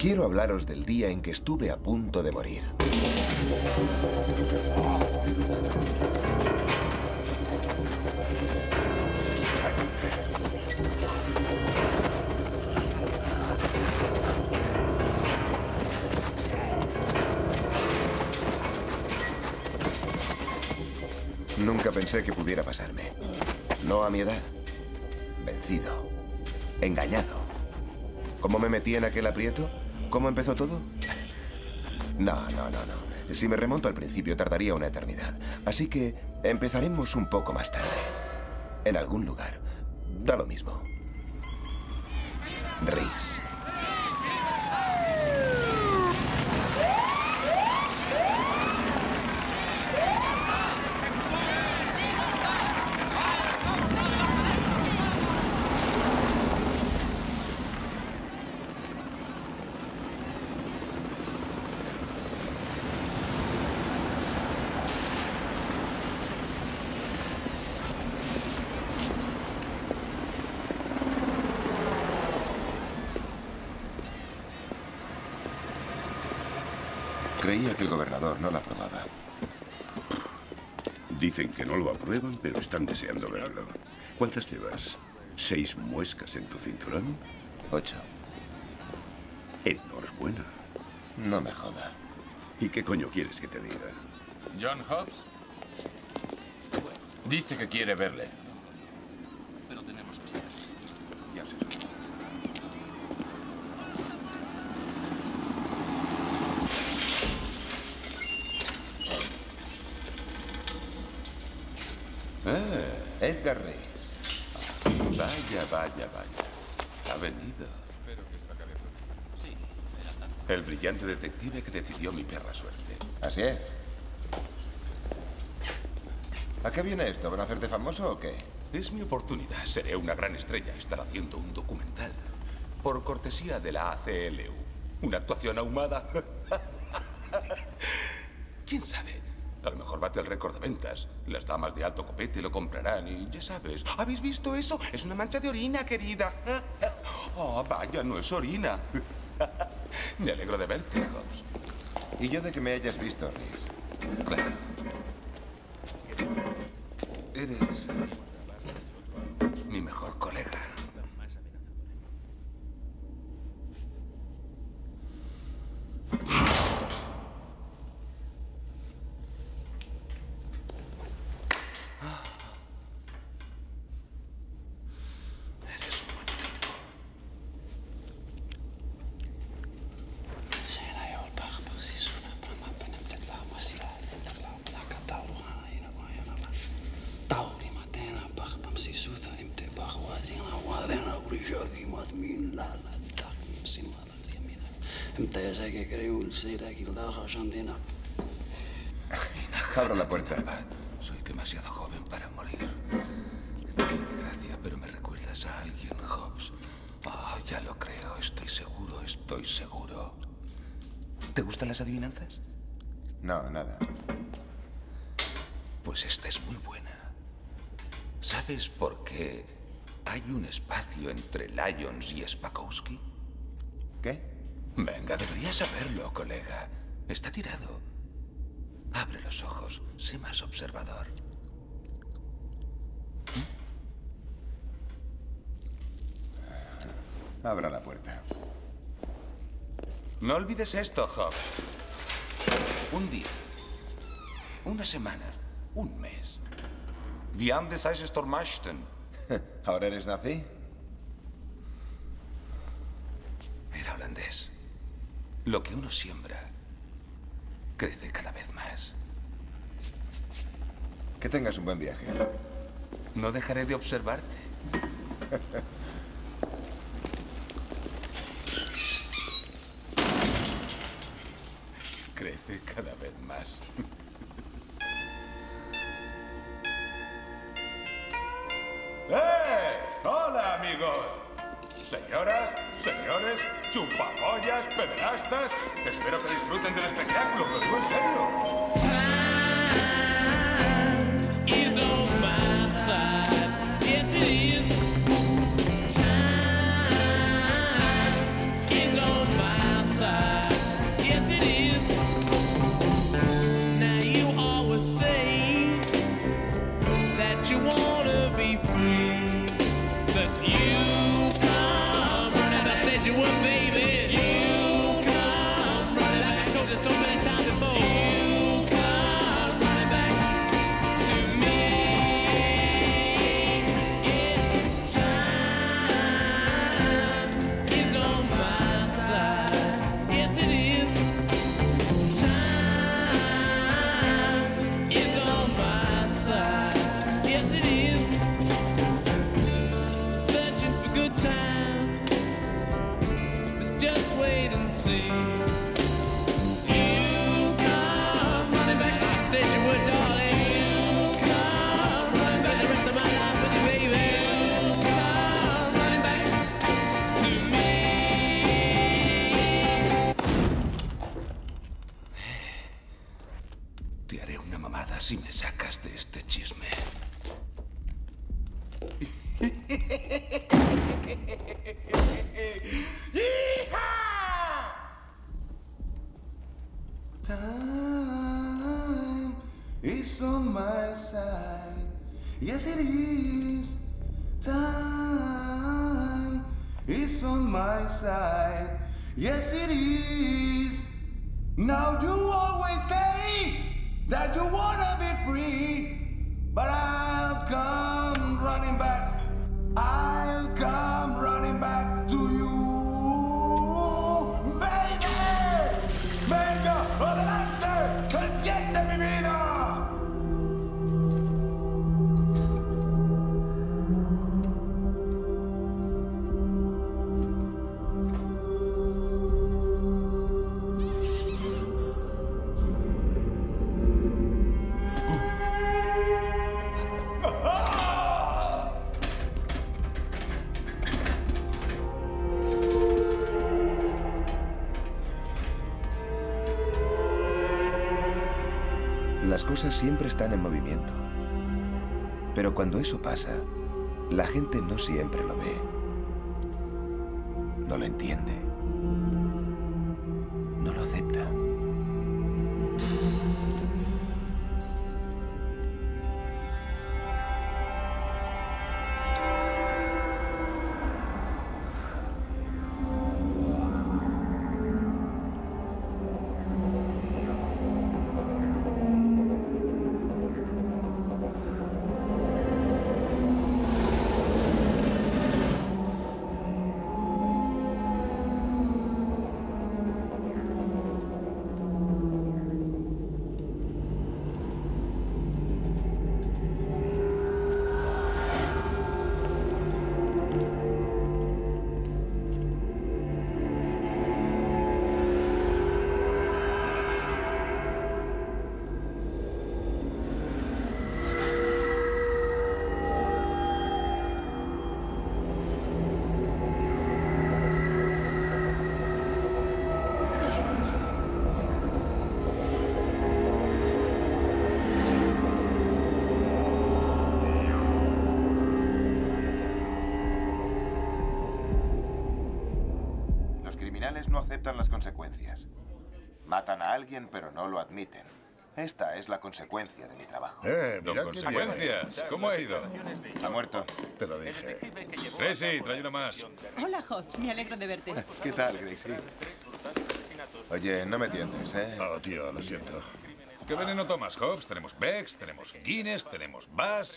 Quiero hablaros del día en que estuve a punto de morir. Nunca pensé que pudiera pasarme. No a mi edad. Vencido. Engañado. ¿Cómo me metí en aquel aprieto? ¿Cómo empezó todo? No. Si me remonto al principio, tardaría una eternidad. Así que empezaremos un poco más tarde. En algún lugar. Da lo mismo. Rhys. Creía que el gobernador no la aprobaba. Dicen que no lo aprueban, pero están deseando verlo. ¿Cuántas llevas? ¿6 muescas en tu cinturón? 8. Enhorabuena. No me joda. ¿Y qué coño quieres que te diga? ¿John Hobbs? Dice que quiere verle. Pero tenemos que estar. Ya sé. Edgar Rhys. Vaya. Ha venido. Sí, El brillante detective que decidió mi perra suerte. Así es. ¿A qué viene esto? ¿Van a hacerte famoso o qué? Es mi oportunidad. Seré una gran estrella. Estar haciendo un documental. Por cortesía de la ACLU. ¿Una actuación ahumada? ¿Quién sabe? A lo mejor bate el récord de ventas. Las damas de alto copete lo comprarán y ya sabes. ¿Habéis visto eso? Es una mancha de orina, querida. Oh, vaya, no es orina. Me alegro de verte, Hobbs. Y yo de que me hayas visto, Rhys. Claro. Eres mi mejor colega. Eres un buen tipo. Abra la puerta. Soy demasiado joven para morir. Tiene gracia, pero me recuerdas a alguien, Hobbs. Ah, ya lo creo. Estoy seguro. ¿Te gustan las adivinanzas? No, nada. Pues esta es muy buena. ¿Sabes por qué hay un espacio entre Lyons y Spakowski? ¿Qué? Venga, deberías saberlo, colega. Está tirado. Abre los ojos. Sé más observador. Abra la puerta. No olvides esto, Hobbs. Un día. Una semana. Un mes. Wir haben das heißt Stormachten. ¿Ahora eres nazi? Era holandés. Lo que uno siembra crece cada vez más. Que tengas un buen viaje. No dejaré de observarte. Crece cada vez más. ¡Hola, amigos! Señoras, señores, chupapollas, pederastas, espero que disfruten del espectáculo, lo digo en serio. Is on my side. Yes, it is. Time is on my side. be free. But you come running back. I said you would, baby. You come running back. I told you so many times before. You come running back to me. Time is on my side. Yes, it is. Time is on my side. Yes, it is. Searching for good times, but just wait and see. You come running back. I said you would, darling. You come running back. The rest of my life with you, baby. You come running back to me. Te haré una mamada si me sacas de este chisme. Time is on my side. Yes, it is. Time is on my side. Yes, it is. Now you always say that you wanna be free, but I'll come running back. I'll come running back to you, baby. Venga, adelante, enciende mi vida. Las cosas siempre están en movimiento. Pero cuando eso pasa, la gente no siempre lo ve. No lo entiende. No lo acepta. No aceptan las consecuencias. Matan a alguien, pero no lo admiten. Esta es la consecuencia de mi trabajo. Mira consecuencias. ¿Cómo ha ido? Ha muerto. Te lo dije. Gracie, trae una más. Hola, Hobbs. Me alegro de verte. ¿Qué tal, Gracie? Oye, no me tientes, ¿eh? Oh, tío, lo siento. ¿Qué veneno tomas, Hobbs? Tenemos Beck's, tenemos Guinness, tenemos Bass.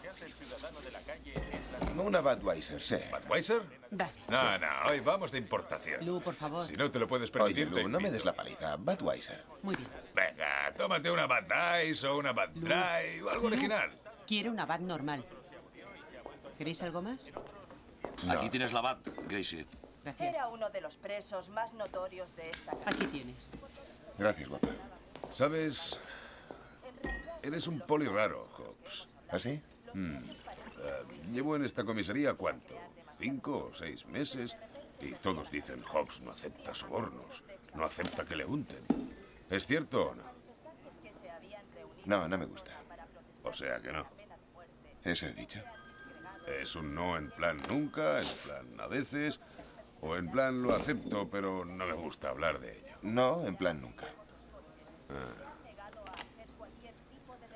Una Budweiser, sí. ¿Budweiser? Dale. No, hoy vamos de importación. Lu, por favor. Si no te lo puedes Oye, permitir, Lu, te no me invito. des la paliza. Budweiser. Muy bien. Venga, tómate una Bad Ice o una Bad Dry o algo original. Quiero una bat normal. ¿Queréis algo más? Aquí tienes la bat, Gracie. Gracias. Era uno de los presos más notorios de esta casa. Aquí tienes. Gracias, guapa. ¿Sabes? Eres un poli raro, Hobbs. ¿Así? Llevo en esta comisaría, ¿cuánto? 5 o 6 meses. Y todos dicen, Hobbs no acepta sobornos. No acepta que le unten. ¿Es cierto o no? No, no me gusta. O sea que no. Eso he dicho. ¿Es un no en plan nunca, en plan a veces? ¿O en plan lo acepto, pero no me gusta hablar de ello? No, en plan nunca.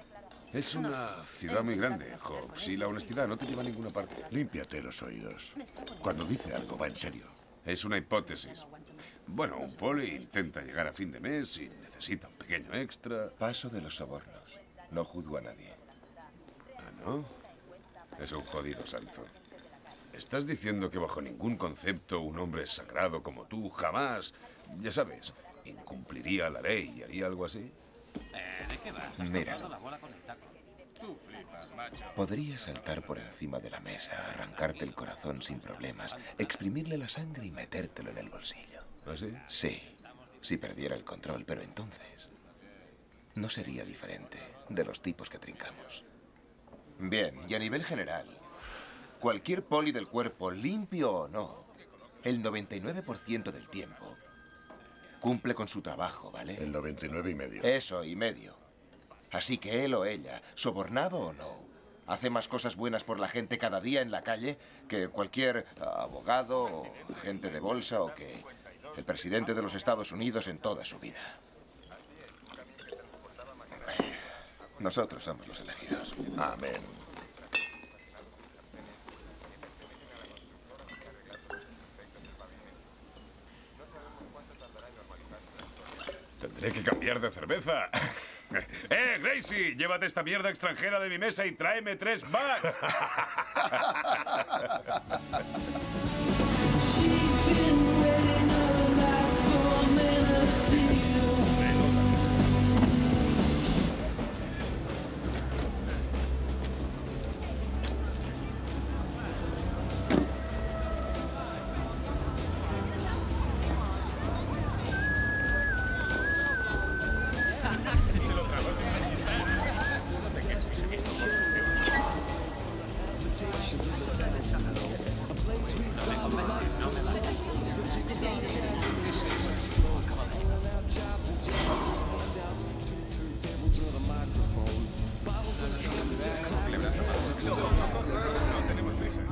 Es una ciudad muy grande, Hobbs, y la honestidad no te lleva a ninguna parte. Límpiate los oídos. Cuando dice algo va en serio. Es una hipótesis. Bueno, un poli intenta llegar a fin de mes y necesita un pequeño extra. Paso de los sobornos. No juzgo a nadie. ¿Ah, no? Es un jodido santo. ¿Estás diciendo que bajo ningún concepto un hombre sagrado como tú jamás, ya sabes, incumpliría la ley y haría algo así? ¿De qué vas? Míralo. La bola con el taco. Tú flipas, macho. Podría saltar por encima de la mesa, arrancarte el corazón sin problemas, exprimirle la sangre y metértelo en el bolsillo. ¿Ah, sí? Sí, si perdiera el control, pero entonces no sería diferente de los tipos que trincamos. Bien, y a nivel general, cualquier poli del cuerpo, limpio o no, el 99% del tiempo cumple con su trabajo, ¿vale? El 99,5. Eso, y medio. Así que él o ella, sobornado o no, hace más cosas buenas por la gente cada día en la calle que cualquier abogado o agente de bolsa o que el presidente de los Estados Unidos en toda su vida. Nosotros somos los elegidos. Amén. Tendré que cambiar de cerveza. Gracie! Llévate esta mierda extranjera de mi mesa y tráeme 3 más. No tenemos prisa.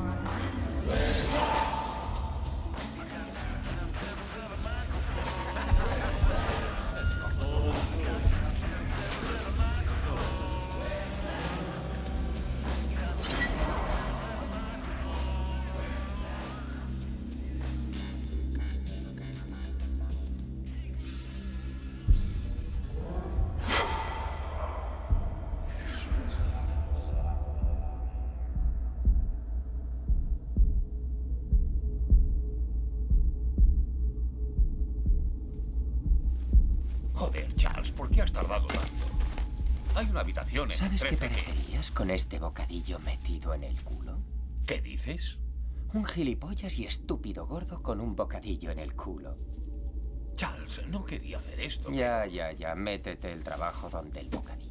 Joder, Charles, ¿por qué has tardado tanto? Hay una habitación en ¿Sabes qué 13 que- parecerías con este bocadillo metido en el culo? ¿Qué dices? Un gilipollas y estúpido gordo con un bocadillo en el culo. Charles, no quería hacer esto. Ya, métete el trabajo donde el bocadillo.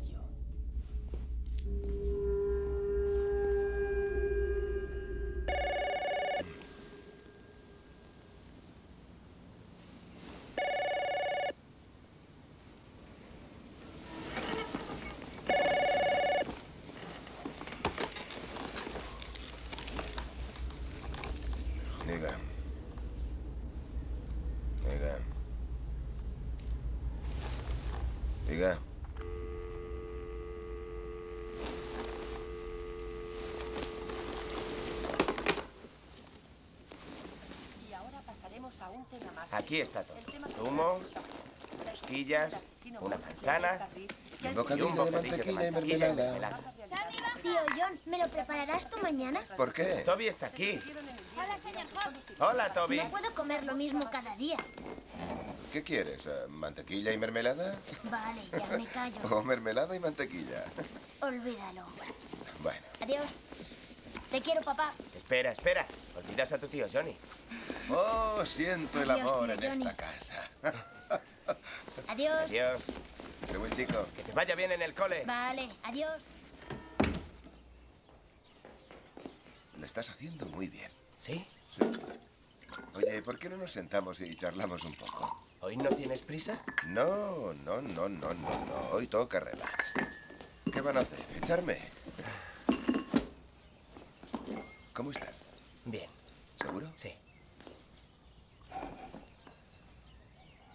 Diga. Diga. Diga. Y ahora pasaremos a un tema más. Aquí está todo. El tema Zumo, rosquillas, una manzana Un bocadillo de mantequilla y mermelada. Tío John, ¿me lo prepararás tú mañana? ¿Por qué? Toby está aquí. Hola, señor Hobbs. Hola, Toby. No puedo comer lo mismo cada día. ¿Qué quieres? ¿Mantequilla y mermelada? Vale, ya me callo. ¿O mermelada y mantequilla? Olvídalo. Bueno, Adiós. Te quiero, papá. Espera. Olvidas a tu tío Johnny. oh, siento el Adiós, amor tío en Johnny. esta casa. Adiós. Adiós. Qué buen chico. Que te vaya bien en el cole. Vale, adiós. Lo estás haciendo muy bien. ¿Sí? Oye, ¿por qué no nos sentamos y charlamos un poco? ¿Hoy no tienes prisa? No. Hoy toca relax. ¿Qué van a hacer? ¿Echarme? ¿Cómo estás? Bien. ¿Seguro? Sí.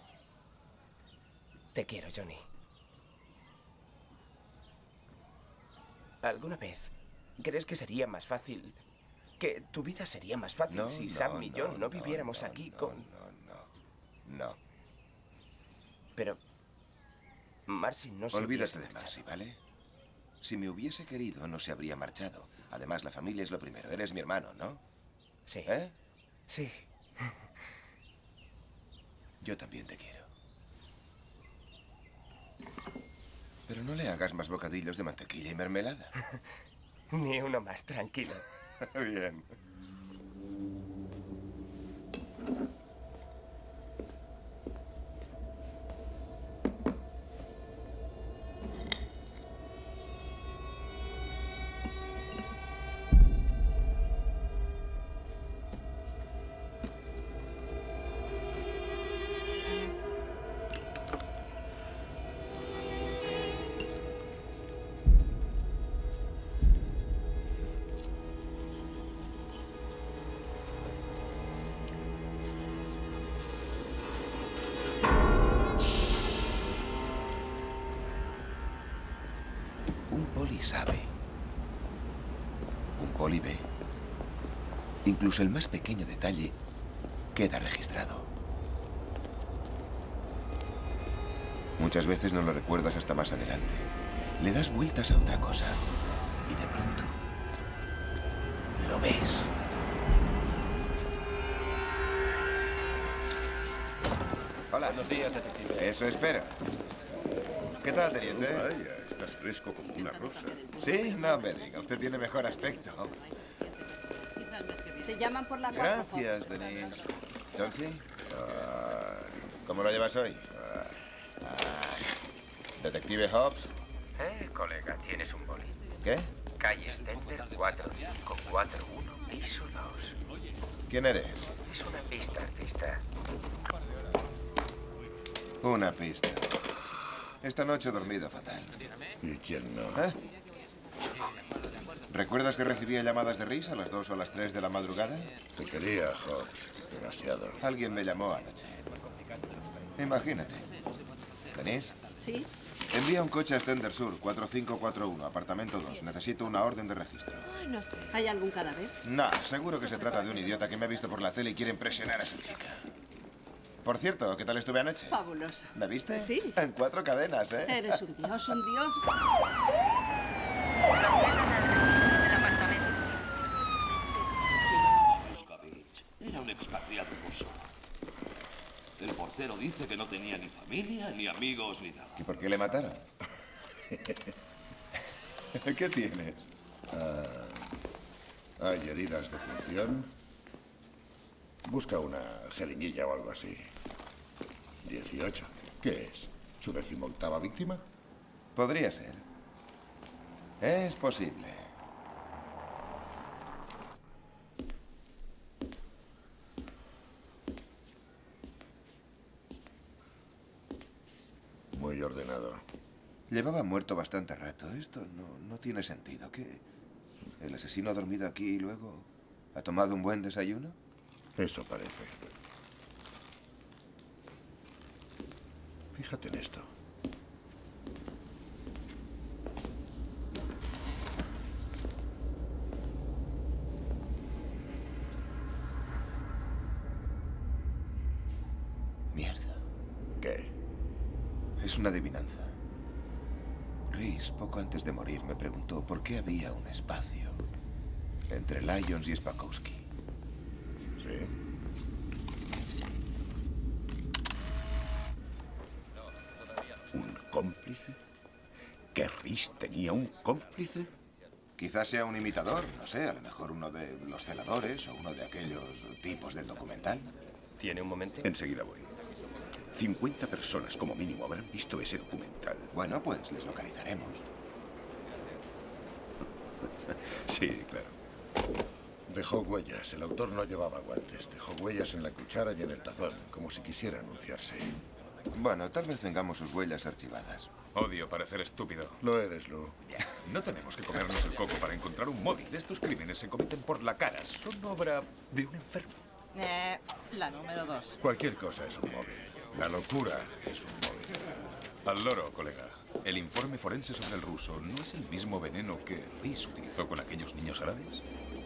Te quiero, Johnny. ¿Alguna vez crees que sería más fácil, que tu vida sería más fácil si Sam y yo no viviéramos aquí con... No. Pero Marcy no se Olvídate hubiese de marchado. Marcy, ¿vale? Si me hubiese querido, no se habría marchado. Además, la familia es lo primero. Eres mi hermano, ¿no? Sí. ¿Eh? Sí. Yo también te quiero. Pero no le hagas más bocadillos de mantequilla y mermelada. Ni uno más, tranquilo. Bien. Un poli sabe. Un poli ve. Incluso el más pequeño detalle queda registrado. Muchas veces no lo recuerdas hasta más adelante. Le das vueltas a otra cosa y de pronto lo ves. Hola. Buenos días, detective. Eso espera. ¿Qué tal, teniente? Vaya, estás fresco como una rosa. ¿Sí? No me diga. Usted tiene mejor aspecto. Te llaman por la cuarta. Gracias, Denise. ¿Chelsea? ¿Cómo lo llevas hoy? ¿Detective Hobbs? Colega, ¿tienes un boli? ¿Qué? Calle Stender 4541, piso 2. ¿Quién eres? Es una pista, artista. Una pista. Esta noche he dormido fatal. ¿Y quién no? ¿Recuerdas que recibía llamadas de Rhys a las 2 o a las 3 de la madrugada? Te quería, Hobbs. Demasiado. Alguien me llamó anoche. Imagínate. ¿Denise? Sí. Envía un coche a Stender Sur, 4541, apartamento 2. Necesito una orden de registro. Ay, no sé. ¿Hay algún cadáver? No, seguro que se trata de un idiota que me ha visto por la tele y quiere impresionar a su chica. Por cierto, ¿qué tal estuve anoche? Fabulosa. ¿Me viste? Sí. En 4 cadenas, ¿eh? Eres un dios, un dios. Buscavich era un expatriado ruso. El portero dice que no tenía ni familia, ni amigos, ni nada. ¿Y por qué le mataron? ¿Qué tienes? Hay heridas de punción. Busca una jeringuilla o algo así. 18. ¿Qué es? ¿Su 18ª víctima? Podría ser. Es posible. Muy ordenado. Llevaba muerto bastante rato. Esto no tiene sentido. ¿Qué? ¿El asesino ha dormido aquí y luego ha tomado un buen desayuno? Eso parece. Fíjate en esto. Mierda. ¿Qué? Es una adivinanza. Rhys, poco antes de morir, me preguntó por qué había un espacio entre Lyons y Spakowski. ¿Sí? ¿Un cómplice? ¿Que Rhys tenía un cómplice? Quizás sea un imitador, no sé, a lo mejor uno de los celadores o uno de aquellos tipos del documental. ¿Tiene un momento? Enseguida voy. 50 personas como mínimo habrán visto ese documental. Bueno, pues les localizaremos. Sí, claro. Dejó huellas. El autor no llevaba guantes. Dejó huellas en la cuchara y en el tazón, como si quisiera anunciarse. Bueno, tal vez tengamos sus huellas archivadas. Odio parecer estúpido. Lo eres, Lou. No tenemos que comernos el coco para encontrar un móvil. Estos crímenes se cometen por la cara. Son obra de un enfermo. La número 2. Cualquier cosa es un móvil. La locura es un móvil. Al loro, colega. El informe forense sobre el ruso no es el mismo veneno que Rhys utilizó con aquellos niños árabes.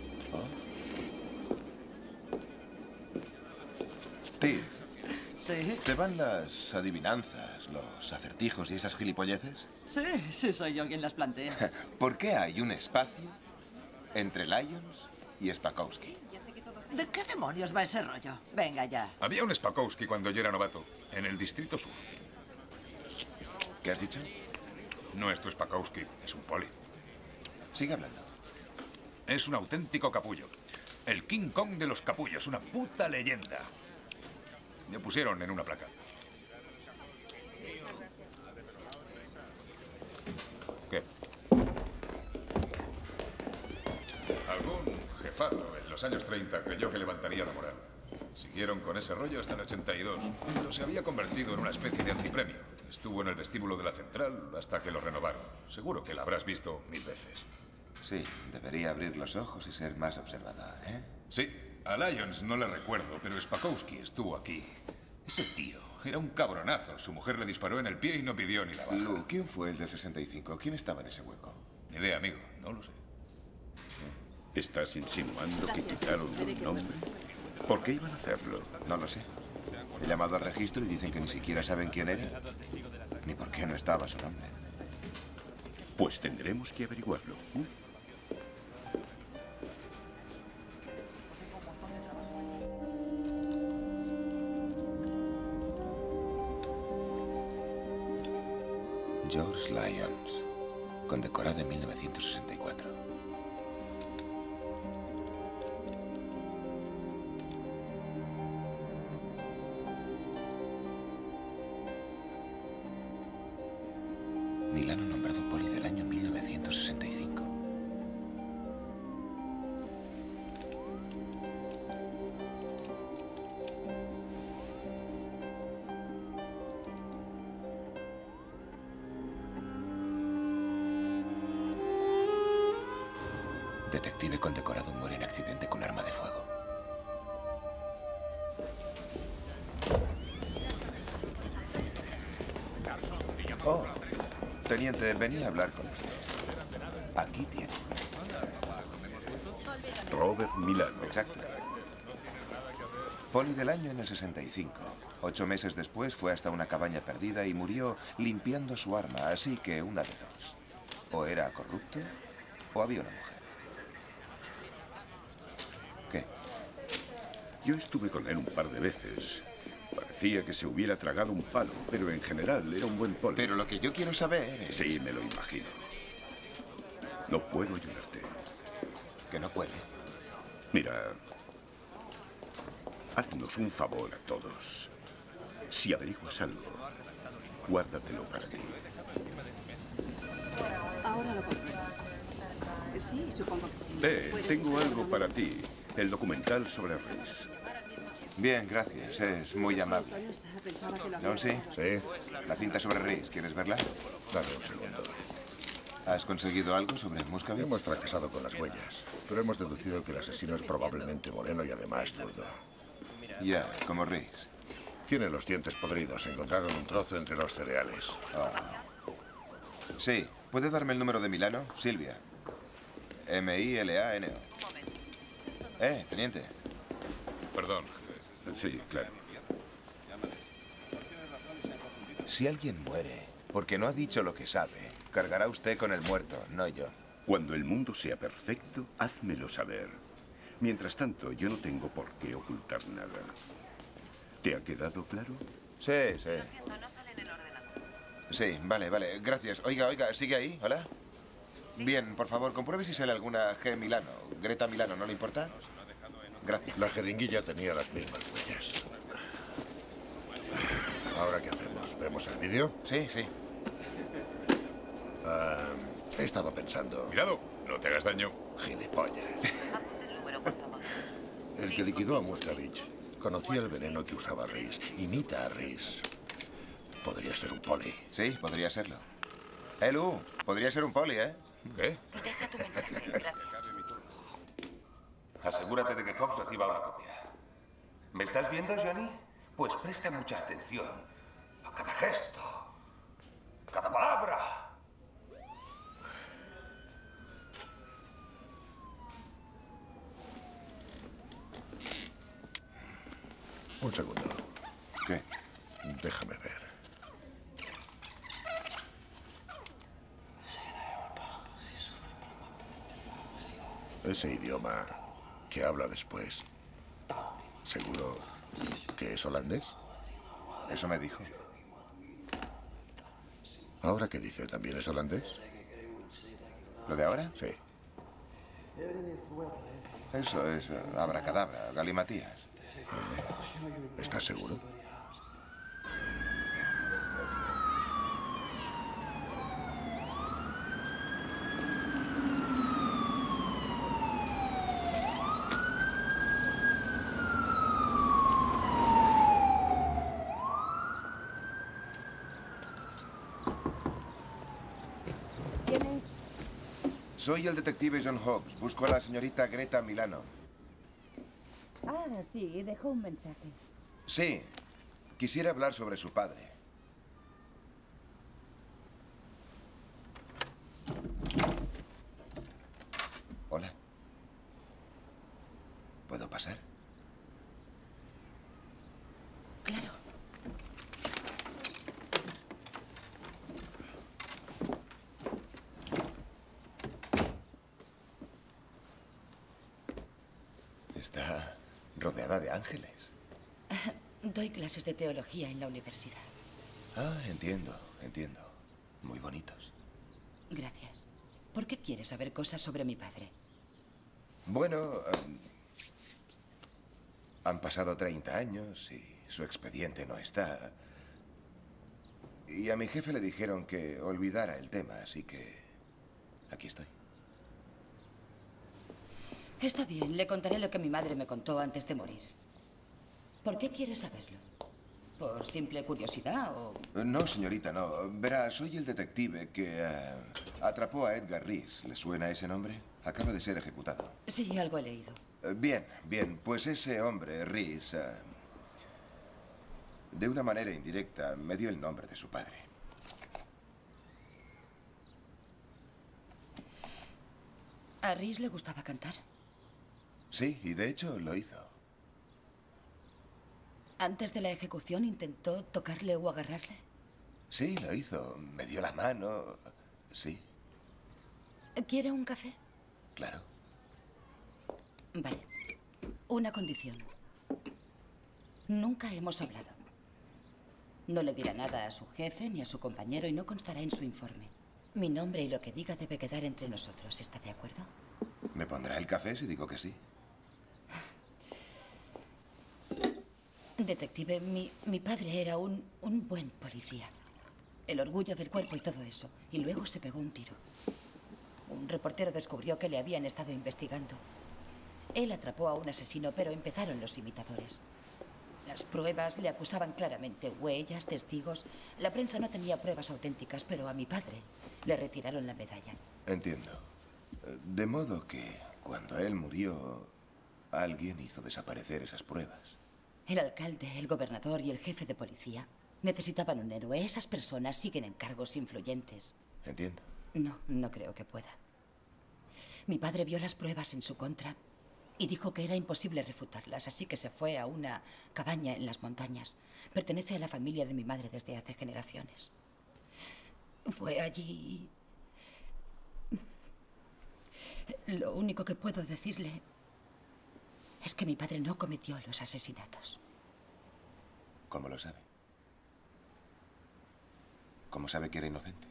Steve. Sí. ¿Te van las adivinanzas, los acertijos y esas gilipolleces? Sí, soy yo quien las plantea. ¿Por qué hay un espacio entre Lyons y Spakowski? ¿De qué demonios va ese rollo? Venga ya. Había un Spakowski cuando yo era novato, en el Distrito Sur. ¿Qué has dicho? No es tu Spakowski, es un poli. Sigue hablando. Es un auténtico capullo. El King Kong de los capullos, una puta leyenda. Me pusieron en una placa. ¿Qué? Algún jefazo en los años 30 creyó que levantaría la moral. Siguieron con ese rollo hasta el 82, pero se había convertido en una especie de antipremio. Estuvo en el vestíbulo de la central hasta que lo renovaron. Seguro que la habrás visto 1000 veces. Sí, debería abrir los ojos y ser más observador, ¿eh? Sí, a Lyons no le recuerdo, pero Spakowski estuvo aquí. Ese tío era un cabronazo. Su mujer le disparó en el pie y no pidió ni la baja. Lou, ¿quién fue el del 65? ¿Quién estaba en ese hueco? Ni idea, amigo. No lo sé. ¿Estás insinuando que quitaron un nombre? ¿Por qué iban a hacerlo? No lo sé. He llamado al registro y dicen que ni siquiera saben quién era, ni por qué no estaba su nombre. Pues tendremos que averiguarlo. George Lyons, condecorado en 1964. Milano nombrado poli del año 1965. Detective condecorado muere en accidente con arma de fuego. Oh, teniente, venía a hablar con usted. Aquí tiene. Robert Milano. Exacto. Poli del año en el 65. 8 meses después fue hasta una cabaña perdida y murió limpiando su arma, así que una de dos. O era corrupto o había una mujer. ¿Qué? Yo estuve con él un par de veces. Parecía que se hubiera tragado un palo, pero en general era un buen poli. Pero lo que yo quiero saber es... Sí, me lo imagino. No puedo ayudarte. ¿Que no puede? Mira, haznos un favor a todos. Si averiguas algo, guárdatelo para ti. Ahora lo comprendo. Sí, supongo que sí. Tengo algo para ti. El documental sobre Rhys. Bien, gracias. Es muy amable. Pensaba que lo ¿No, sí? Sí. La cinta sobre Rhys. ¿Quieres verla? Dame un segundo. ¿Has conseguido algo sobre Muscovich? Hemos fracasado con las huellas, pero hemos deducido que el asesino es probablemente moreno y además zurdo. Ya, como Rhys. Tiene los dientes podridos. Encontraron un trozo entre los cereales. Sí. ¿Puede darme el número de Milano? Silvia. M-I-L-A-N-O. Teniente. Perdón. Sí, claro. Si alguien muere porque no ha dicho lo que sabe, cargará usted con el muerto, no yo. Cuando el mundo sea perfecto, házmelo saber. Mientras tanto, yo no tengo por qué ocultar nada. ¿Te ha quedado claro? Sí, sí. Sí, vale, vale. Gracias. Oiga, ¿sigue ahí? ¿Hola? Bien, por favor, compruebe si sale alguna G. Milano. Greta Milano, ¿no le importa? Gracias. La jeringuilla tenía las mismas huellas. ¿Ahora qué hacemos? ¿Vemos el vídeo? Sí, sí. He estado pensando... Cuidado, no te hagas daño. Gilipollas. El que liquidó a Muscovich conocía el veneno que usaba Rhys. Imita a Rhys. Podría ser un poli. Sí, podría serlo. Lu, podría ser un poli, ¿eh? ¿Qué? Asegúrate de que Hobbs reciba una copia. ¿Me estás viendo, Johnny? Pues presta mucha atención a cada gesto, a cada palabra. Un segundo. ¿Qué? Déjame ver. Ese idioma que habla después, ¿seguro que es holandés? Eso me dijo. ¿Ahora qué dice? ¿También es holandés? ¿Lo de ahora? Sí. Eso es abracadabra, galimatías. ¿Estás seguro? ¿Quién es? Soy el detective John Hobbs. Busco a la señorita Greta Milano. Ah, sí, dejó un mensaje. Sí. Quisiera hablar sobre su padre. Hola. ¿Puedo pasar? Claro. Está rodeada de ángeles. Doy clases de teología en la universidad. Ah, entiendo. Muy bonitos. Gracias. ¿Por qué quieres saber cosas sobre mi padre? Bueno, han pasado 30 años y su expediente no está. Y a mi jefe le dijeron que olvidara el tema, así que aquí estoy. Está bien, le contaré lo que mi madre me contó antes de morir. ¿Por qué quieres saberlo? ¿Por simple curiosidad o...? No, señorita, no. Verá, soy el detective que atrapó a Edgar Reese. ¿Le suena ese nombre? Acaba de ser ejecutado. Sí, algo he leído. Bien. Pues ese hombre, Reese, de una manera indirecta, me dio el nombre de su padre. ¿A Reese le gustaba cantar? Sí, y de hecho lo hizo. ¿Antes de la ejecución intentó tocarle o agarrarle? Sí, lo hizo. Me dio la mano. Sí, ¿Quiere un café? claro. Vale. Una condición. Nunca hemos hablado. No le dirá nada a su jefe ni a su compañero y no constará en su informe. Mi nombre y lo que diga debe quedar entre nosotros. ¿Está de acuerdo? ¿Me pondrá el café si digo que sí? Detective, mi padre era un buen policía. El orgullo del cuerpo y todo eso. Y luego se pegó un tiro. Un reportero descubrió que le habían estado investigando. Él atrapó a un asesino, pero empezaron los imitadores. Las pruebas le acusaban claramente. Huellas, testigos. La prensa no tenía pruebas auténticas, pero a mi padre le retiraron la medalla. Entiendo. De modo que cuando él murió, alguien hizo desaparecer esas pruebas. El alcalde, el gobernador y el jefe de policía necesitaban un héroe. Esas personas siguen en cargos influyentes. Entiendo. No creo que pueda. Mi padre vio las pruebas en su contra y dijo que era imposible refutarlas, así que se fue a una cabaña en las montañas. Pertenece a la familia de mi madre desde hace generaciones. Fue allí. Lo único que puedo decirle es que mi padre no cometió los asesinatos. ¿Cómo lo sabe? ¿Cómo sabe que era inocente?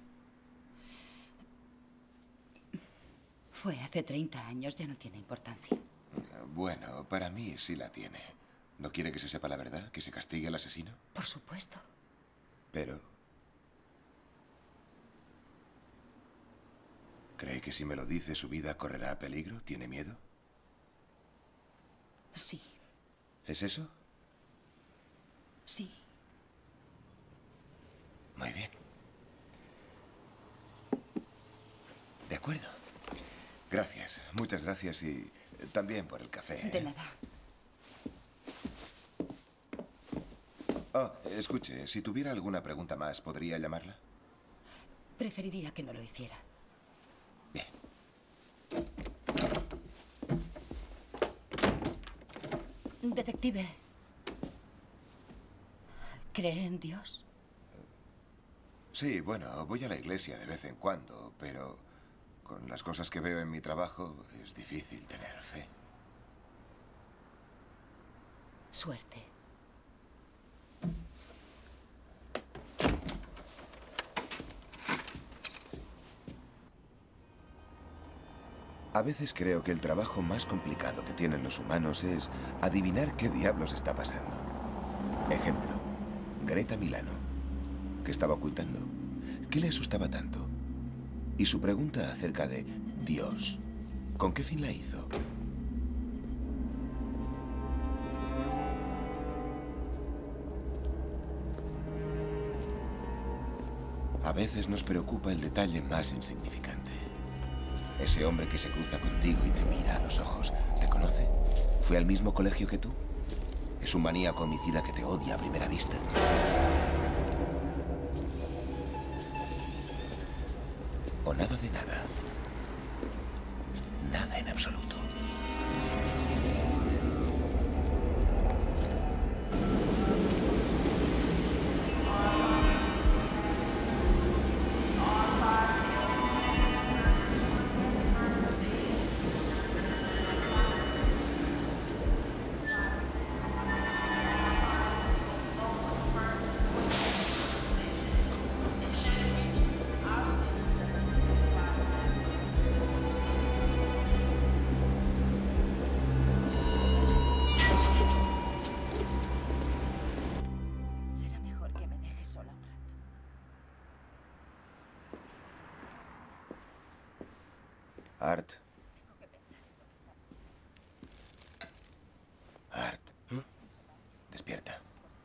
Fue hace 30 años, ya no tiene importancia. Bueno, para mí sí la tiene. ¿No quiere que se sepa la verdad? ¿Que se castigue al asesino? Por supuesto. Pero... ¿cree que si me lo dice su vida correrá peligro? ¿Tiene miedo? Sí. ¿Es eso? Sí. Muy bien. De acuerdo. Gracias. Muchas gracias y también por el café. De nada. Oh, escuche, si tuviera alguna pregunta más, ¿podría llamarla? Preferiría que no lo hiciera. Bien. Detective. ¿Cree en Dios? Sí, bueno, voy a la iglesia de vez en cuando, pero con las cosas que veo en mi trabajo es difícil tener fe. Suerte. A veces creo que el trabajo más complicado que tienen los humanos es adivinar qué diablos está pasando. Ejemplo, Greta Milano. ¿Qué estaba ocultando? ¿Qué le asustaba tanto? Y su pregunta acerca de Dios. ¿Con qué fin la hizo? A veces nos preocupa el detalle más insignificante. Ese hombre que se cruza contigo y te mira a los ojos, ¿te conoce? ¿Fue al mismo colegio que tú? ¿Es un maníaco homicida que te odia a primera vista? ¿O nada de nada? Nada en absoluto. Será mejor que me dejes sola un rato. Art. Art. Despierta.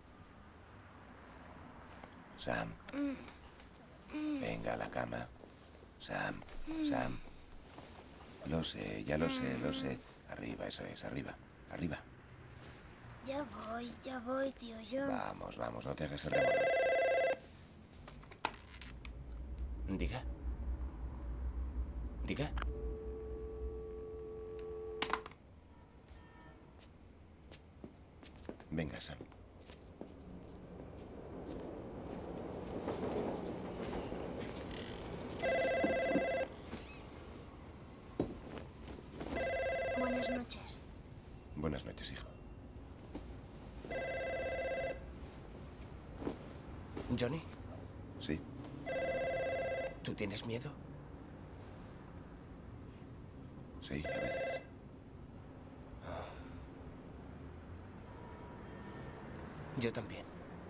Sam. Venga a la cama. Sam. Sam. Lo sé, ya lo sé, lo sé. Arriba, eso es, arriba. Arriba. Ya voy, tío John. Vamos, vamos, no te hagas el remolón. Diga. Diga. Venga, Sam. Buenas noches. Buenas noches, hijo. ¿Johnny? Sí. ¿Tú tienes miedo? Sí, a veces. Yo también.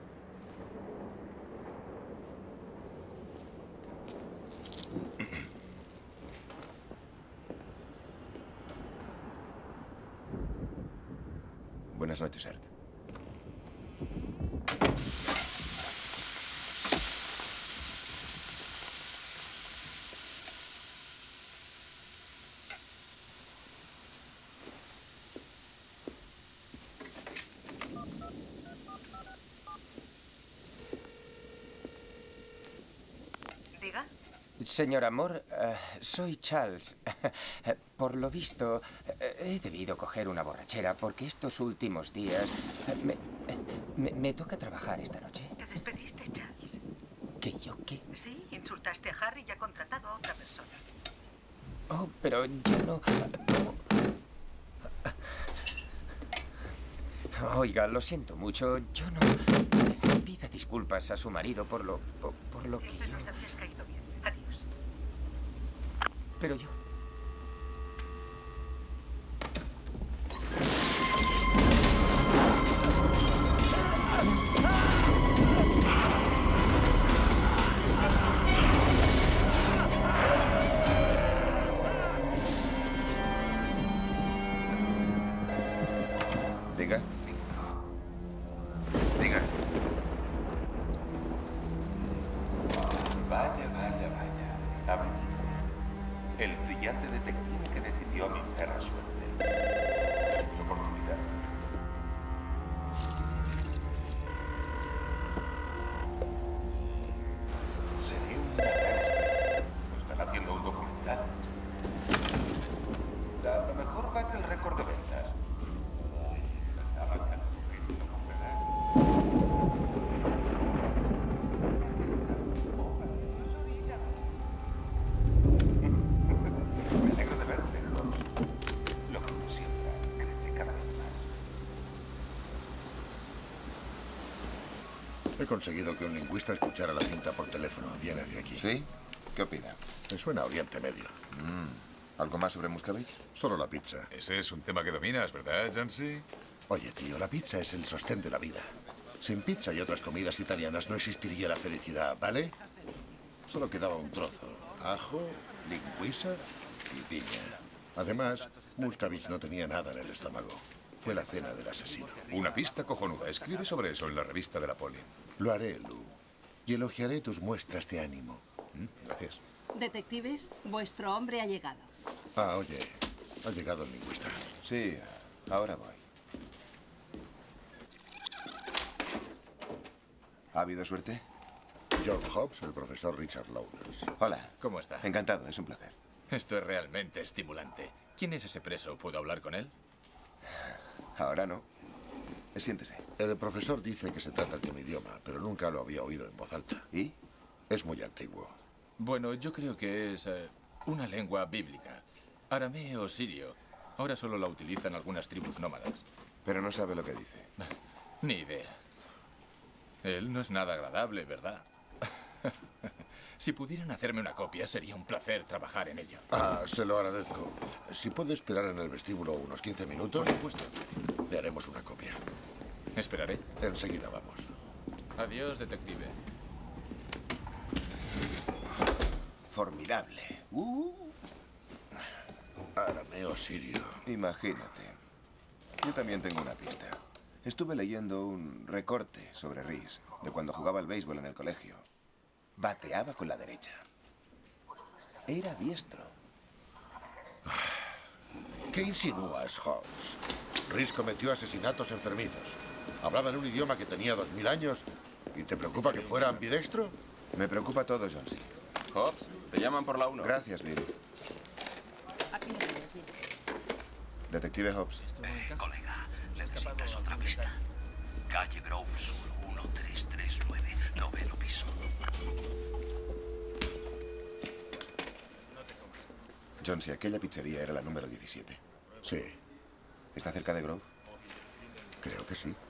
Buenas noches, Art. Diga. Señor Amor, soy Charles. Por lo visto, he debido coger una borrachera porque estos últimos días me toca trabajar esta noche. Te despediste, Charles. ¿Qué yo qué? Sí, insultaste a Harry y ha contratado a otra persona. Oh, pero yo no... ¿Cómo? Oiga, lo siento mucho. Yo no... Pida disculpas a su marido por lo que Siempre yo... nos habías caído bien. Adiós. Pero yo... Diga. Diga. Vaya, vaya, vaya. Abatido. El brillante detective que decidió mi perra suerte. Es mi oportunidad. Seré una gran estrella. Están haciendo un documental. A lo mejor bate el récord de ventas. He conseguido que un lingüista escuchara la cinta por teléfono. Viene hacia aquí. ¿Sí? ¿Qué opina? Me suena a Oriente Medio. ¿Algo más sobre Muscovich? Solo la pizza. Ese es un tema que dominas, ¿verdad, Jansi? Oye, tío, la pizza es el sostén de la vida. Sin pizza y otras comidas italianas no existiría la felicidad, ¿vale? Solo quedaba un trozo. Ajo, lingüisa y piña. Además, Muscovich no tenía nada en el estómago. Fue la cena del asesino. Una pista cojonuda. Escribe sobre eso en la revista de la Poli. Lo haré, Lou. Y elogiaré tus muestras de ánimo. Gracias. Detectives, vuestro hombre ha llegado. Ah, oye, ha llegado el lingüista. Sí, ahora voy. ¿Ha habido suerte? John Hobbs, el profesor Richard Louders. Hola. ¿Cómo está? Encantado, es un placer. Esto es realmente estimulante. ¿Quién es ese preso? ¿Puedo hablar con él? Ahora no. Siéntese. El profesor dice que se trata de un idioma, pero nunca lo había oído en voz alta. ¿Y? Es muy antiguo. Bueno, yo creo que es una lengua bíblica. Arameo o sirio. Ahora solo la utilizan algunas tribus nómadas. Pero no sabe lo que dice. Ni idea. Él no es nada agradable, ¿verdad? Si pudieran hacerme una copia, sería un placer trabajar en ello. Ah, se lo agradezco. Si puede esperar en el vestíbulo unos 15 minutos... Por supuesto. Le haremos una copia. Esperaré. Enseguida vamos. Adiós, detective. Formidable. Arameo sirio. Imagínate. Yo también tengo una pista. Estuve leyendo un recorte sobre Rhys, de cuando jugaba al béisbol en el colegio. Bateaba con la derecha. Era diestro. ¿Qué insinúas, Hobbs? Rhys cometió asesinatos enfermizos. Hablaba en un idioma que tenía 2000 años. ¿Y te preocupa que fuera ambidextro? Me preocupa todo, Jonesy. Hobbs, te llaman por la 1. Gracias, Bill. Aquí lo tienes, Bill. Detective Hobbs. Colega, necesitas otra pista. Calle Grove Sur, 1339, 9º piso. Jonesy, aquella pizzería era la número 17. Sí. ¿Está cerca de Grove? Creo que sí.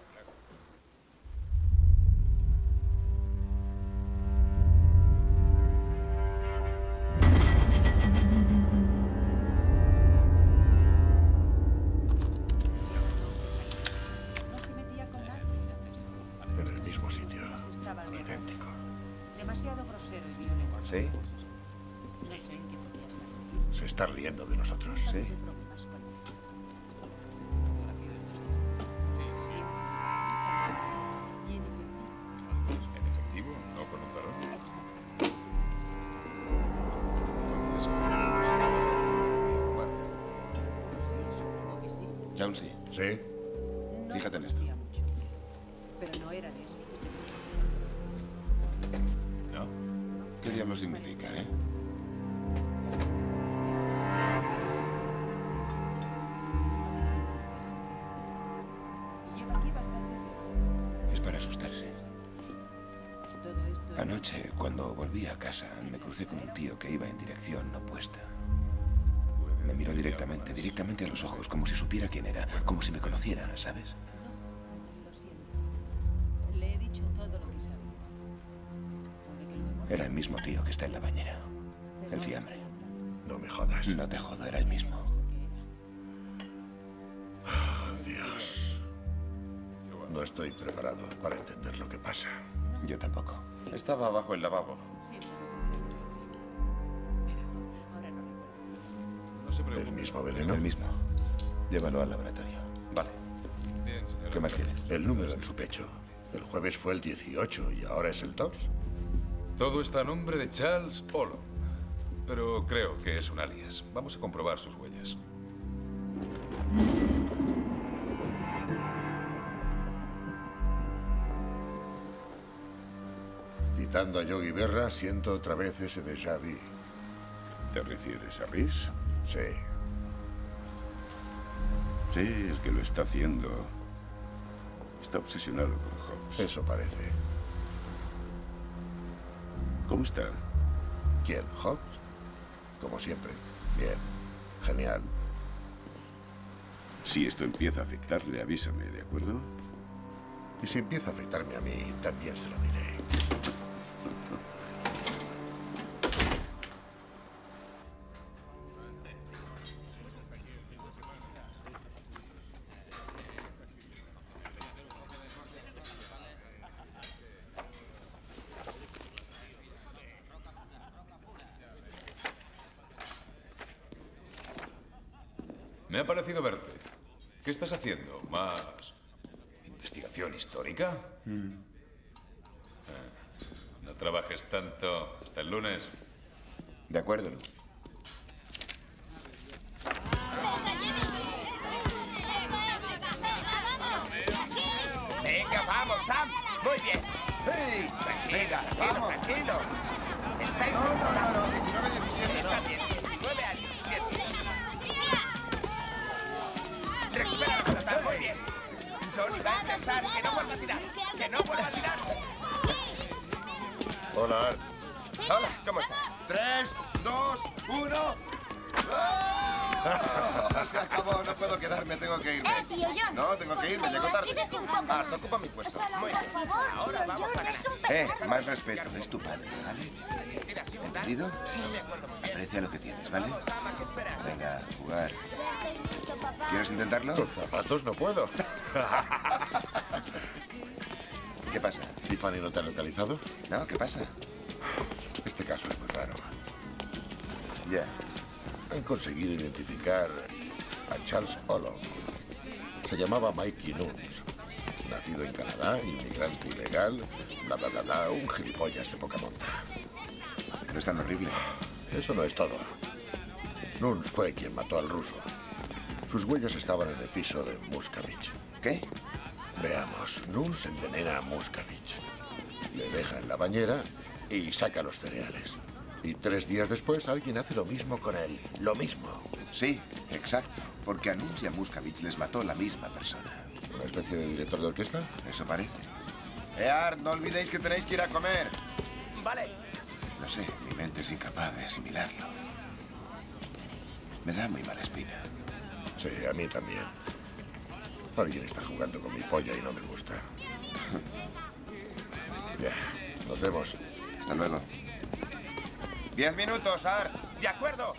En el mismo sitio. Idéntico. Demasiado grosero y violento. ¿Sí? No sé en qué podía estar. Se está riendo de nosotros. Sí. ¿En efectivo? ¿No con un talón? Entonces, Jonesy. ¿Sí? Fíjate en esto. Pero no era de esos que se... ¿No? ¿Qué diablo significa, eh? Lleva aquí bastante tiempo. Es para asustarse. Todo esto... Anoche, cuando volví a casa, me crucé con un tío que iba en dirección opuesta. Me miró directamente a los ojos, como si supiera quién era, como si me conociera, ¿sabes? Lo siento. Le he dicho todo lo que sabía. Puede que luego... Era el mismo tío que está en la bañera. El fiambre. No me jodas. No te jodo, era el mismo. Dios. No estoy preparado para entender lo que pasa. Yo tampoco. Estaba abajo el lavabo. No se preocupe. ¿El mismo veneno? El mismo. Llévalo al laboratorio. Vale. Bien, señora. ¿Qué más tienes? El número en su pecho. El jueves fue el 18 y ahora es el 2. Todo está a nombre de Charles Olo. Pero creo que es un alias. Vamos a comprobar sus huellas. Citando a Yogi Berra, siento otra vez ese déjà vu. ¿Te refieres a Rhys? Sí. Sí, el que lo está haciendo. Está obsesionado con Hobbs. Eso parece. ¿Cómo está? ¿Quién? ¿Hobbs? Como siempre. Bien. Genial. Si esto empieza a afectarle, avísame, ¿de acuerdo? Y si empieza a afectarme a mí, también se lo diré. Me ha parecido verte. ¿Qué estás haciendo? ¿Más investigación histórica? No trabajes tanto. Hasta el lunes. De acuerdo, Lu. Venga, vamos, Sam. Muy bien. ¡Hey! Tranquila, vamos. tranquilo. Estáis No, 19-17. Está bien. 19 a 17. Recupera la pelota. Muy bien. Johnny va a intentar que no vuelva a tirar. Que no vuelva a tirar. Hola, Art. Hola, ¿cómo estás? 3, 2, 1. ¡Ah! Se acabó, no puedo quedarme, tengo que irme. Tío John. No, tengo que irme, llego tarde. Sigue jugando. Art, ocupa mi puesto. Por favor, Ahora vamos a ganar. es un petardo. Más respeto, es tu padre, ¿vale? ¿Entendido? Sí. Aprecia lo que tienes, ¿vale? Venga, a jugar. Ya estoy listo, papá. ¿Quieres intentarlo? Con zapatos no puedo. ¿Qué pasa? ¿Tiffany no te ha localizado? No, ¿qué pasa? Este caso es muy raro. Ya. Han conseguido identificar a Charles Olo. Se llamaba Mikey Nunes. Nacido en Canadá, inmigrante ilegal, bla, bla, bla, bla, un gilipollas de poca monta. No es tan horrible. Eso no es todo. Nunes fue quien mató al ruso. Sus huellas estaban en el piso de Muskavich. ¿Qué? Veamos, Nunes envenena a Muskavich. Le deja en la bañera y saca los cereales. Y 3 días después alguien hace lo mismo con él. Lo mismo. Sí, exacto. Porque a Nunes y a Muskavich les mató la misma persona. ¿Una especie de director de orquesta? Eso parece. Art, no olvidéis que tenéis que ir a comer. Vale. No sé, mi mente es incapaz de asimilarlo. Me da muy mala espina. Sí, a mí también. Alguien está jugando con mi polla y no me gusta. Ya, nos vemos. Hasta luego. 10 minutos, Art. De acuerdo.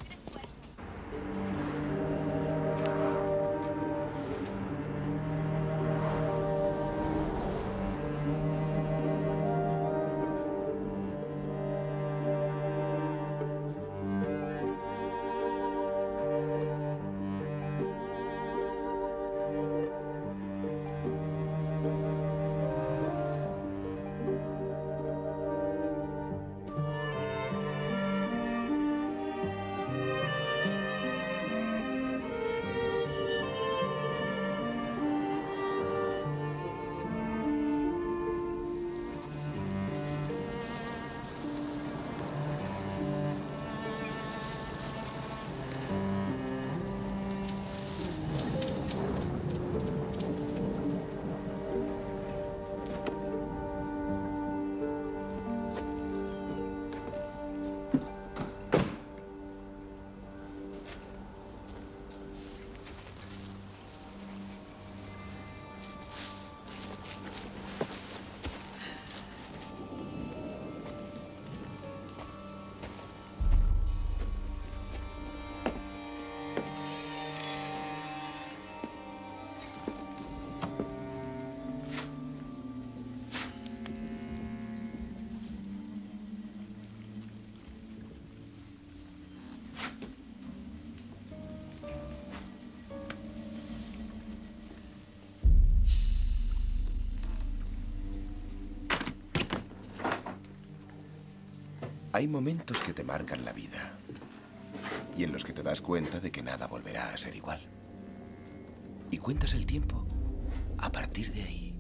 Hay momentos que te marcan la vida y en los que te das cuenta de que nada volverá a ser igual. Y cuentas el tiempo a partir de ahí.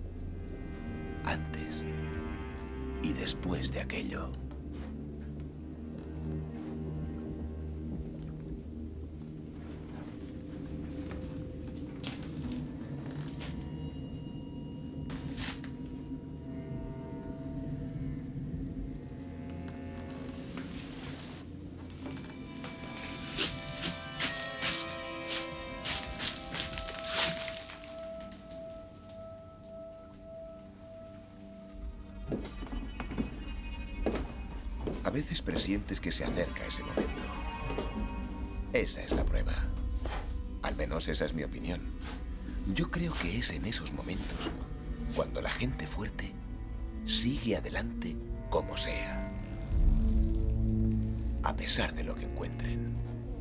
Antes y después de aquello. veces presientes que se acerca ese momento. Esa es la prueba. Al menos esa es mi opinión. Yo creo que es en esos momentos cuando la gente fuerte sigue adelante como sea, a pesar de lo que encuentren.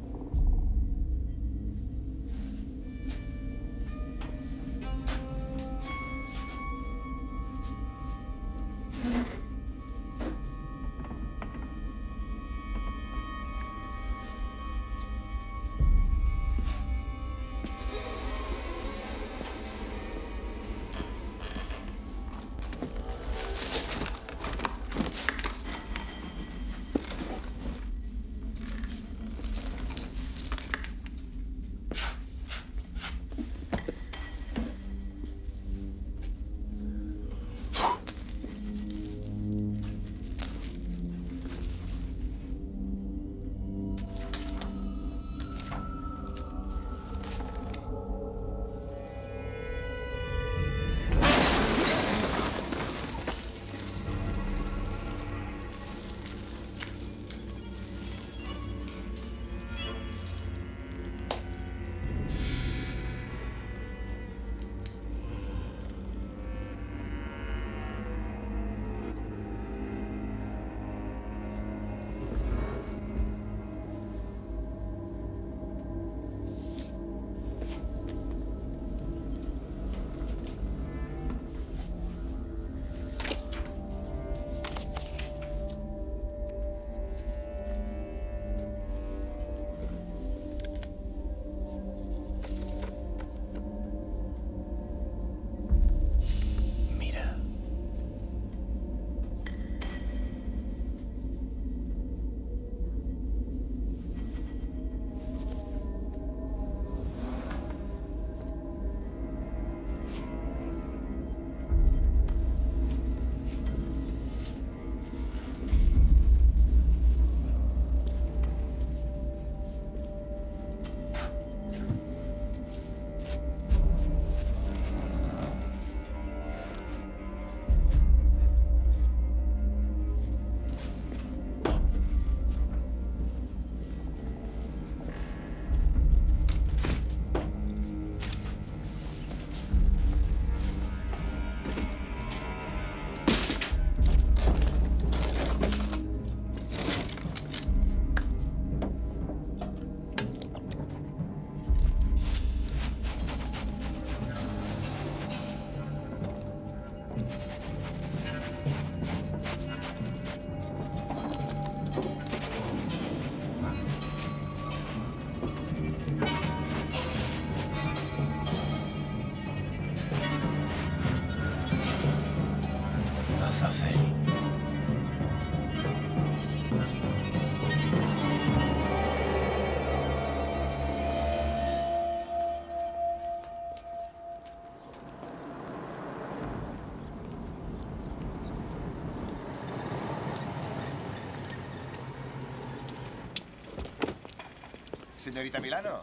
Señorita Milano.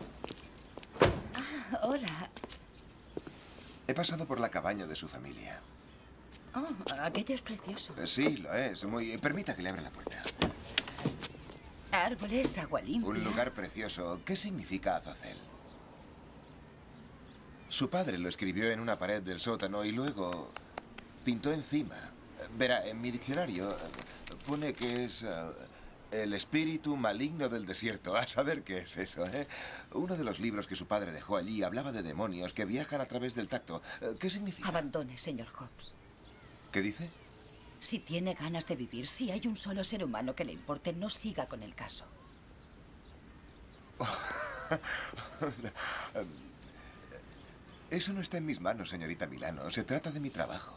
Ah, hola. He pasado por la cabaña de su familia. Oh, aquello es precioso. Sí, lo es. Permita que le abra la puerta. Árboles, agua limpia. Un lugar precioso. ¿Qué significa Azazel? Su padre lo escribió en una pared del sótano y luego pintó encima. Verá, en mi diccionario pone que es el espíritu maligno del desierto. A saber qué es eso, ¿eh? Uno de los libros que su padre dejó allí hablaba de demonios que viajan a través del tacto. ¿Qué significa? Abandone, señor Hobbs. ¿Qué dice? Si tiene ganas de vivir, si hay un solo ser humano que le importe, no siga con el caso. Eso no está en mis manos, señorita Milano. Se trata de mi trabajo.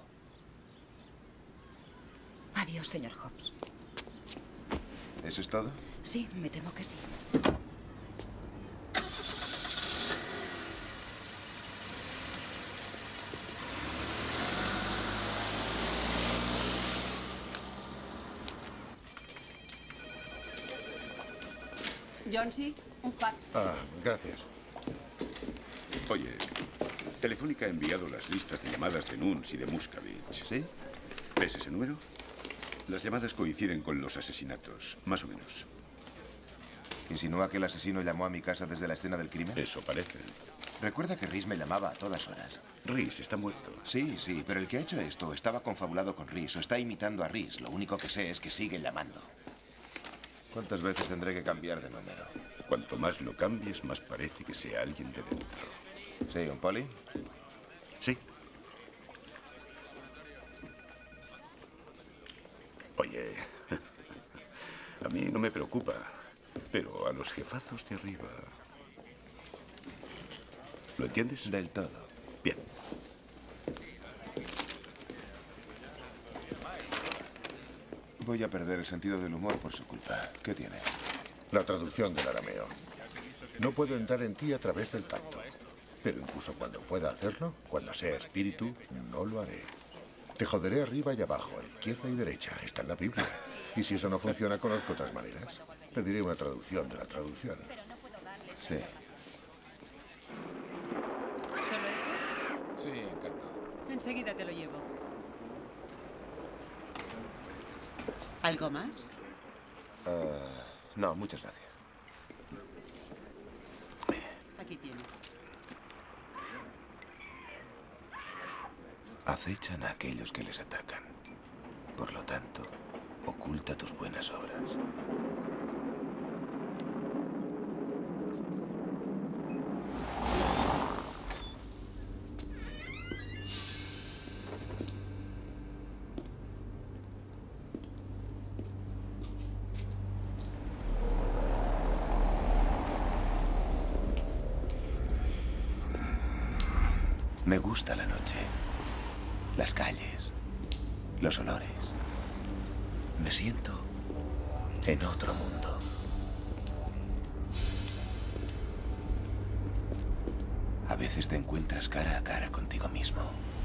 Adiós, señor Hobbs. ¿Eso es todo? Sí, me temo que sí. Johnsy, un fax. Ah, gracias. Oye, Telefónica ha enviado las listas de llamadas de Nuns y de Muscovich. ¿Sí? ¿Ves ese número? Las llamadas coinciden con los asesinatos, más o menos. ¿Insinúa que el asesino llamó a mi casa desde la escena del crimen? Eso parece. Recuerda que Rhys me llamaba a todas horas. Rhys está muerto. Sí, sí, pero el que ha hecho esto estaba confabulado con Rhys o está imitando a Rhys. Lo único que sé es que sigue llamando. ¿Cuántas veces tendré que cambiar de número? Cuanto más lo cambies, más parece que sea alguien de dentro. ¿Sí, un poli? Sí. Oye, a mí no me preocupa, pero a los jefazos de arriba... ¿Lo entiendes? Del todo. Bien. Voy a perder el sentido del humor por su culpa. ¿Qué tiene? La traducción del arameo. No puedo entrar en ti a través del tacto. Pero incluso cuando pueda hacerlo, cuando sea espíritu, no lo haré. Te joderé arriba y abajo, izquierda y derecha. Está en la Biblia. Y si eso no funciona, conozco otras maneras. Pediré una traducción de la traducción. Sí. ¿Solo eso? Sí, encantado. Enseguida te lo llevo. ¿Algo más? No, muchas gracias. Aquí tienes. Acechan a aquellos que les atacan. Por lo tanto, oculta tus buenas obras. Me gusta la noche, las calles, los olores. Me siento en otro mundo. A veces te encuentras cara a cara contigo mismo.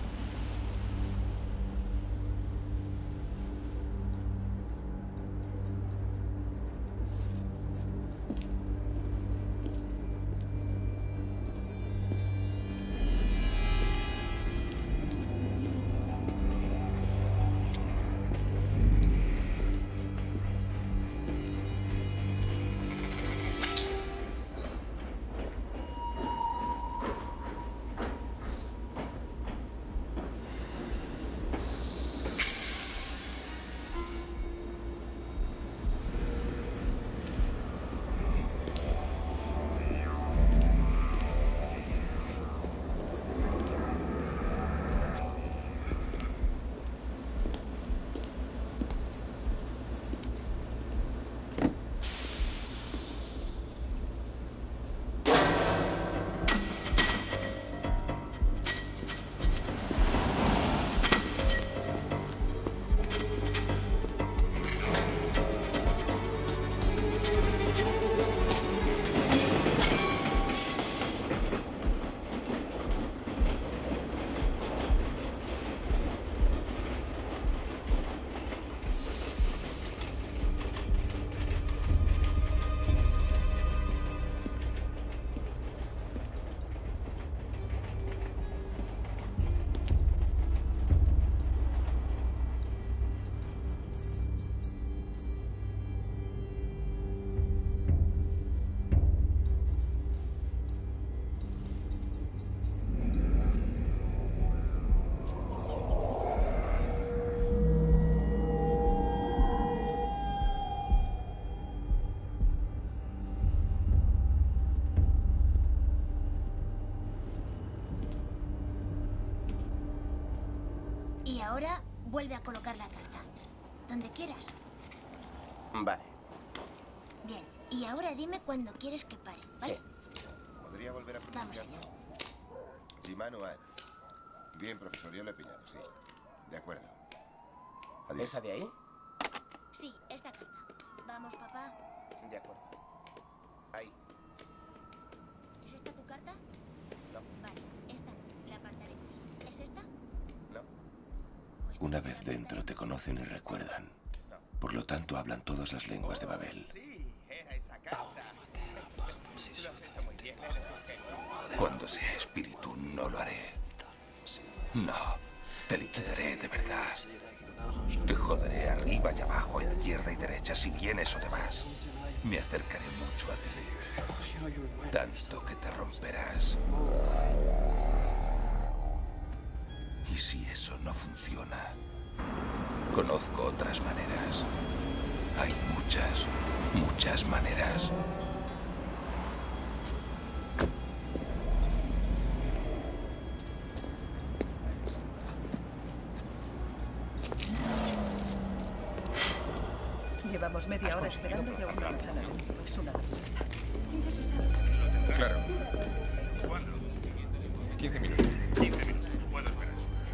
Y ahora vuelve a colocar la carta. Donde quieras. Vale. Bien. Y ahora dime cuándo quieres que pare, ¿vale? ¿Podría volver a pronunciarlo? Immanuel. Bien, profesor, yo lo he pillado, sí. De acuerdo. Adiós. ¿Esa de ahí? Sí, esta carta. Vamos, papá. De acuerdo. Ahí. ¿Es esta tu carta? No. Vale, esta no. La apartaremos. ¿Es esta? No. Una vez dentro te conocen y recuerdan. Por lo tanto, hablan todas las lenguas de Babel. Sí, era esa carta. Lo has hecho muy bien, eres un genio. Cuando sea espíritu, no lo haré. No, te liquidaré de verdad. Te joderé arriba y abajo, izquierda y derecha, si vienes o te vas. Me acercaré mucho a ti. Tanto que te romperás. Y si eso no funciona, conozco otras maneras. Hay muchas maneras. Llevamos media hora esperando y aún no nos han atendido. Es una vergüenza. Ya se sabe lo que se... Claro. 15 minutos. 15 minutos. Puedo esperar.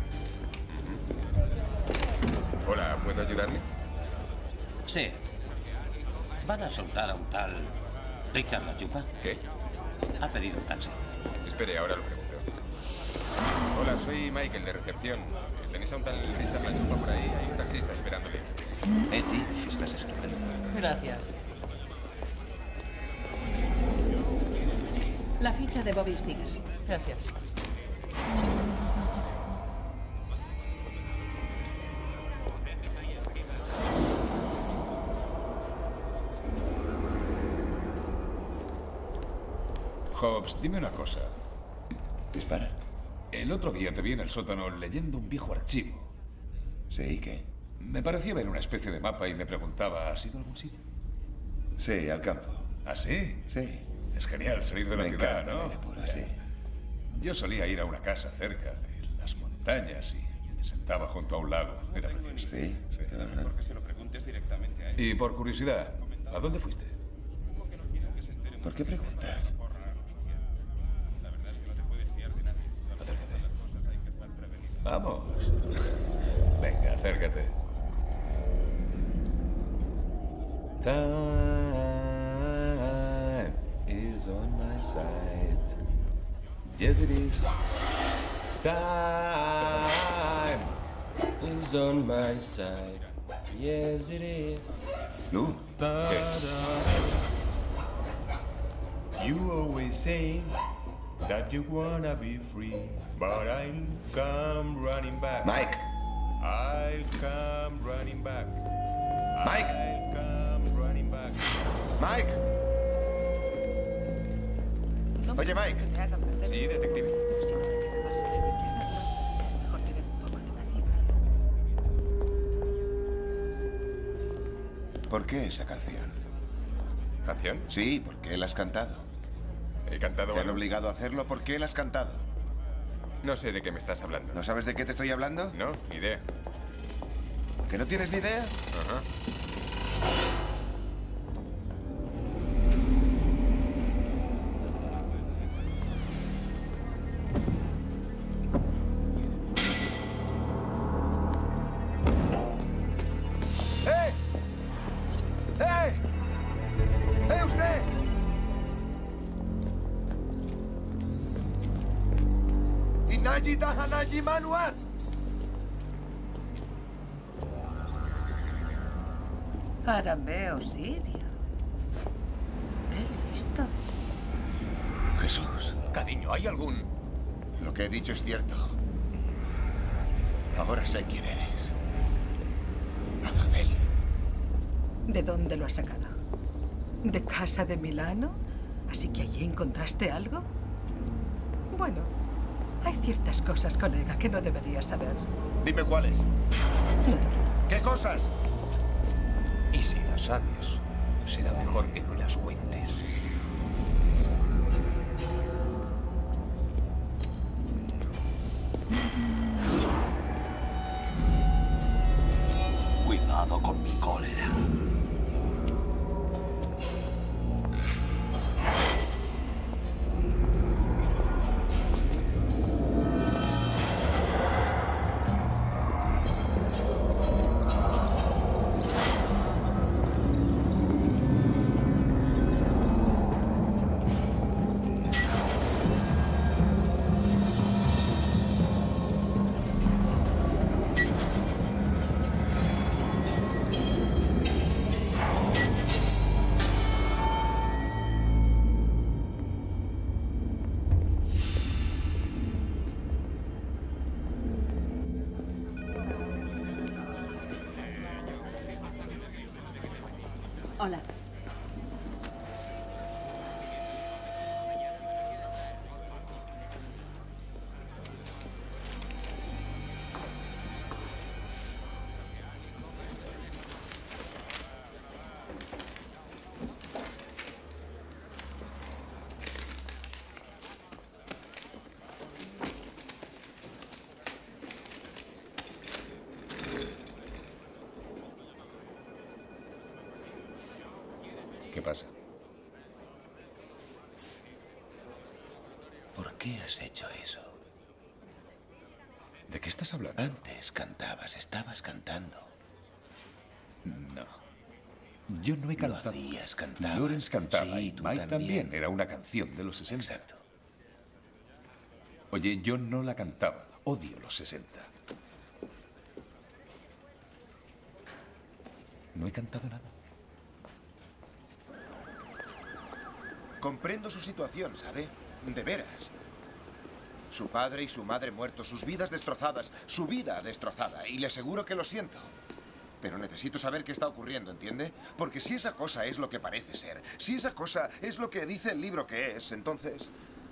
Hola, ¿puedo ayudarle? Sí. ¿Van a soltar a un tal Richard La Chupa? ¿Qué? Ha pedido un taxi. Espere, ahora lo pregunto. Hola, soy Michael de recepción. ¿Tenéis a un tal Richard La Chupa por ahí? Hay un taxista esperándole. Eti, estás estupendo. Gracias. La ficha de Bobby Stiggers. Gracias. Hobbs, dime una cosa. Dispara. El otro día te vi en el sótano leyendo un viejo archivo. ¿Sí? ¿Y qué? Me parecía ver una especie de mapa y me preguntaba, ¿has ido a algún sitio? Sí, al campo. ¿Ah, sí? Sí. Es genial salir de la Me ciudad, encanta ¿no? Merepura, sí. Yo solía ir a una casa cerca de las montañas y me sentaba junto a un lago. Era precioso. Sí. Porque se lo preguntes directamente a él. Y por curiosidad, ¿a dónde fuiste? ¿Por qué preguntas? La verdad es que no te puedes fiar de nadie. Acércate. Las cosas hay que estar prevenidas. Vamos. Venga, acércate. Time is on my side. Yes, it is. Time is on my side. Yes, it is. Lu. You always say that you wanna be free, but I'll come running back. Mike. I'll come running back. Mike. I'll come running back. Mike. Oye, Mike. Que te hagan perder. Sí, detective. Pero si no te queda más remedio que hacerlo, es mejor tener un poco de paciencia. ¿Por qué esa canción? ¿Canción? Sí, ¿por qué la has cantado? He cantado... ¿Te han obligado a hacerlo? ¿Por qué la has cantado? No sé de qué me estás hablando. ¿No sabes de qué te estoy hablando? No, ni idea. ¿Que no tienes ni idea? Ajá. ¡Eh! ¡Eh! ¡Eh, usted! ¡Inaji Tahanaji Manuat! Arameo Sirio. Qué listo. Jesús. Cariño, ¿hay algún...? Lo que he dicho es cierto. Ahora sé quién eres. Azazel. ¿De dónde lo has sacado? ¿De casa de Milano? ¿Así que allí encontraste algo? Bueno, hay ciertas cosas, colega, que no deberías saber. Dime cuáles. ¿Qué cosas? Y si las sabes, será mejor que no las cuentes. Cuidado con mi cólera. Hola. ¿Qué pasa? ¿Por qué has hecho eso? ¿De qué estás hablando? Antes cantabas, estabas cantando. No. Yo no he cantado. Lo hacías, cantabas. Lawrence cantaba Sí, y tú Mike también. Era una canción de los 60. Exacto. Oye, yo no la cantaba. Odio los 60. No he cantado nada. Comprendo su situación, ¿sabe? De veras. Su padre y su madre muertos, sus vidas destrozadas, su vida destrozada. Y le aseguro que lo siento. Pero necesito saber qué está ocurriendo, ¿entiende? Porque si esa cosa es lo que parece ser, si esa cosa es lo que dice el libro que es, entonces...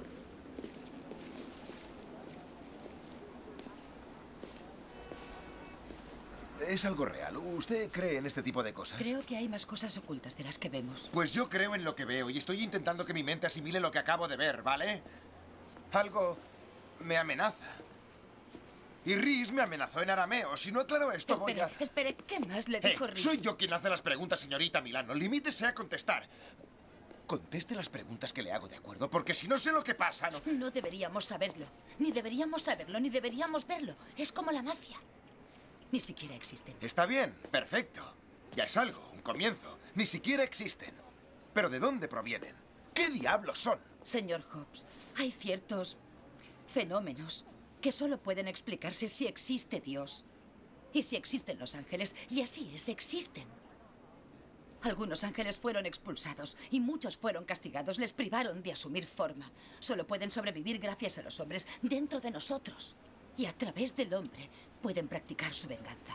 Es algo real. ¿Usted cree en este tipo de cosas? Creo que hay más cosas ocultas de las que vemos. Pues yo creo en lo que veo y estoy intentando que mi mente asimile lo que acabo de ver, ¿vale? Algo me amenaza. Y Rhys me amenazó en arameo. Si no aclaro esto, voy a... Espere, ¿qué más le dijo Rhys? Soy yo quien hace las preguntas, señorita Milano. Limítese a contestar. Conteste las preguntas que le hago, ¿de acuerdo? Porque si no sé lo que pasa, no... No deberíamos saberlo. Ni deberíamos saberlo, ni deberíamos verlo. Es como la mafia. Ni siquiera existen. Está bien, perfecto. Ya es algo, un comienzo. Ni siquiera existen. ¿Pero de dónde provienen? ¿Qué diablos son? Señor Hobbs, hay ciertos fenómenos que solo pueden explicarse si existe Dios. Y si existen los ángeles, y así es, existen. Algunos ángeles fueron expulsados y muchos fueron castigados, les privaron de asumir forma. Solo pueden sobrevivir gracias a los hombres dentro de nosotros. Y a través del hombre pueden practicar su venganza.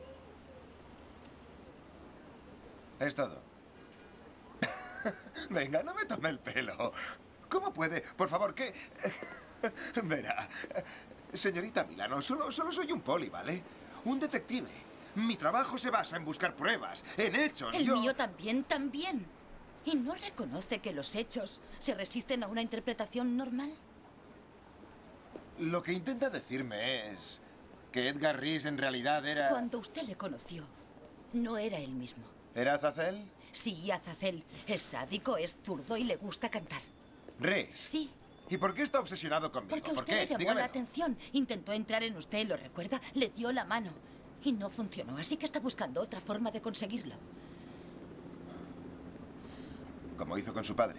Es todo. Venga, no me tome el pelo. ¿Cómo puede? Por favor, ¿qué? Verá, señorita Milano, solo soy un poli, ¿vale? Un detective. Mi trabajo se basa en buscar pruebas, en hechos. El mío también. ¿Y no reconoce que los hechos se resisten a una interpretación normal? Lo que intenta decirme es que Edgar Rhys en realidad era... Cuando usted le conoció, no era él mismo. ¿Era Azazel? Sí, Azazel. Es sádico, es zurdo y le gusta cantar. ¿Rhys? Sí. ¿Y por qué está obsesionado conmigo? Porque ¿Por usted qué? le llamó Dígamelo. la atención. Intentó entrar en usted, ¿lo recuerda? Le dio la mano. Y no funcionó, así que está buscando otra forma de conseguirlo. Como hizo con su padre.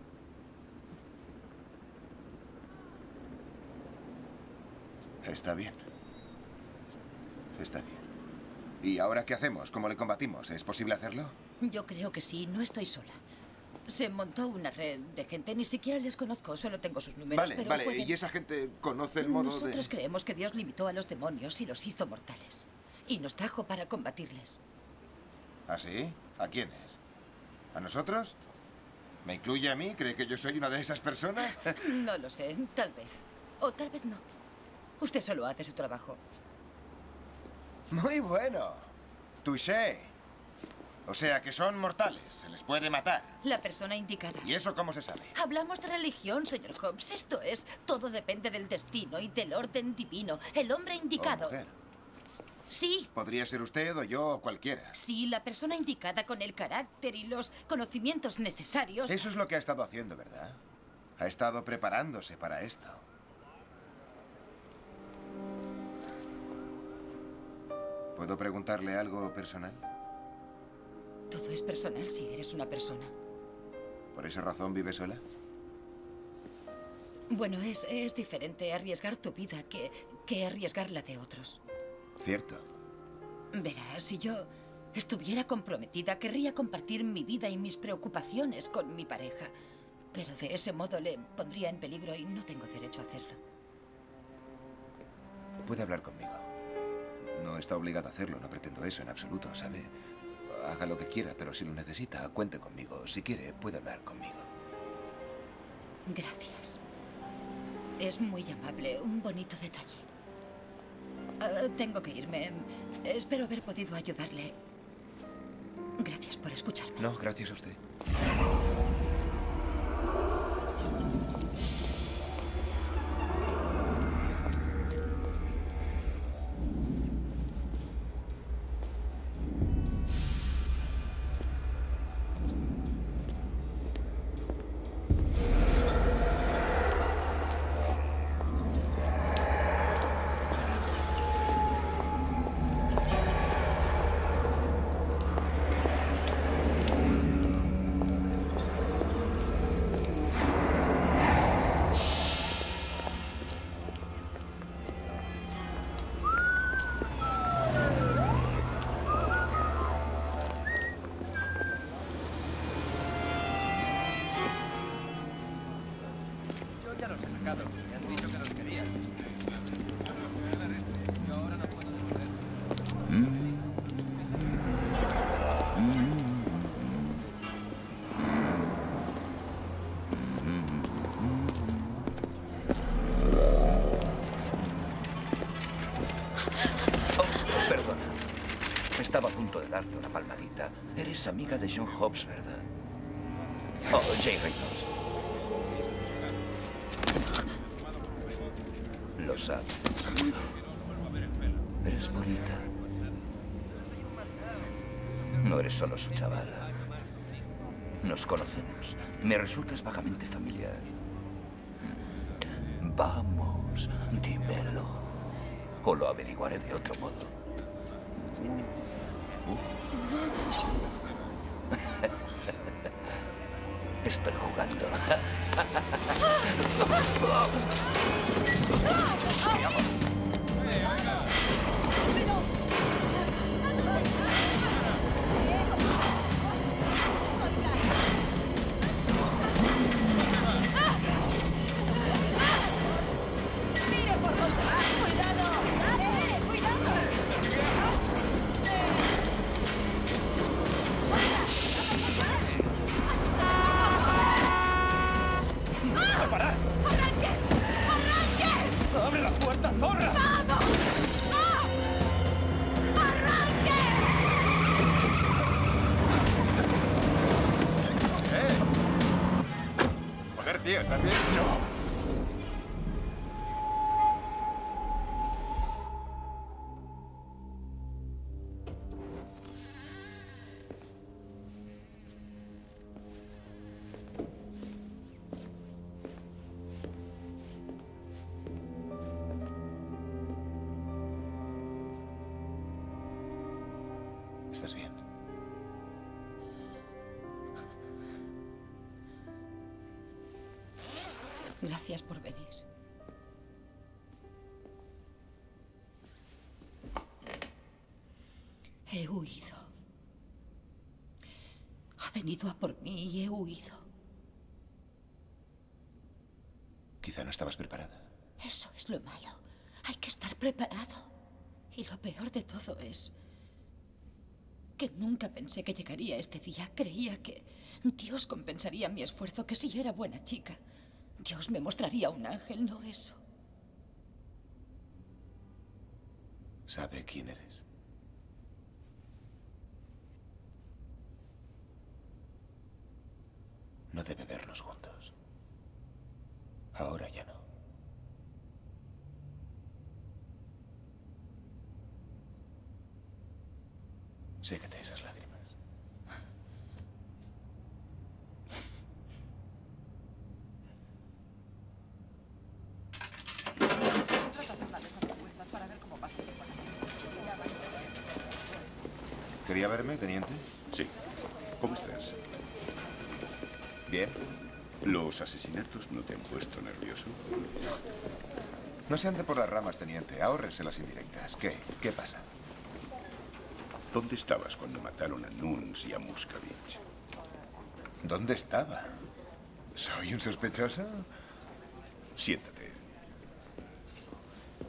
Está bien. Está bien. ¿Y ahora qué hacemos? ¿Cómo le combatimos? ¿Es posible hacerlo? Yo creo que sí, no estoy sola. Se montó una red de gente, ni siquiera les conozco, solo tengo sus números. Vale, pero ¿y esa gente conoce el modo Nosotros creemos que Dios limitó a los demonios y los hizo mortales. Y nos trajo para combatirles. ¿Ah, sí? ¿A quiénes? ¿A nosotros? ¿Me incluye a mí? ¿Cree que yo soy una de esas personas? No lo sé, tal vez. O tal vez no. Usted solo hace su trabajo. Muy bueno. Touché. O sea, que son mortales. Se les puede matar. La persona indicada. ¿Y eso cómo se sabe? Hablamos de religión, señor Hobbs. Esto es, todo depende del destino y del orden divino. El hombre indicado. O mujer. Sí. Podría ser usted o yo o cualquiera. Sí, la persona indicada con el carácter y los conocimientos necesarios. Eso es lo que ha estado haciendo, ¿verdad? Ha estado preparándose para esto. ¿Puedo preguntarle algo personal? Todo es personal si eres una persona. ¿Por esa razón vive sola? Bueno, es diferente arriesgar tu vida que arriesgar la de otros. Cierto. Verá, si yo estuviera comprometida, querría compartir mi vida y mis preocupaciones con mi pareja. Pero de ese modo le pondría en peligro y no tengo derecho a hacerlo. Puede hablar conmigo. No está obligado a hacerlo, no pretendo eso en absoluto, ¿sabe? haga lo que quiera, pero si lo necesita, cuente conmigo. Si quiere, puede hablar conmigo. Gracias. Es muy amable, un bonito detalle. Tengo que irme. Espero haber podido ayudarle. Gracias por escucharme. No, gracias a usted. Estaba a punto de darte una palmadita. Eres amiga de John Hobbs, ¿verdad? Oh, Jay Reynolds. Lo sabes. Eres bonita. No eres solo su chavala. Nos conocemos. Me resultas vagamente familiar. Vamos, dímelo. O lo averiguaré de otro modo. Estoy jugando. ¡Mire por dónde va! ¡Cuidado! ¡Cuidado! ¡No paras! ¡Arranque! ¡Arranque! ¡Abre la puerta, zorra! ¡Vamos! ¡Ah! ¡Arranque! Joder, tío, ¿estás bien? No. ¿Estás bien? Gracias por venir. He huido. Ha venido a por mí y he huido. Quizá no estabas preparada. Eso es lo malo. Hay que estar preparado. Y lo peor de todo es que nunca pensé que llegaría este día. Creía que Dios compensaría mi esfuerzo, que si era buena chica, Dios me mostraría un ángel, no eso. ¿Sabe quién eres? No debe vernos juntos. Ahora ya no. Sécate esas lágrimas. ¿Quería verme, teniente? Sí. ¿Cómo estás? Bien. ¿Los asesinatos no te han puesto nervioso? No se ande por las ramas, teniente. Ahórrese las indirectas. ¿Qué? ¿Qué pasa? ¿Dónde estabas cuando mataron a Nunes y a Muscovich? ¿Dónde estaba? ¿Soy un sospechoso? Siéntate.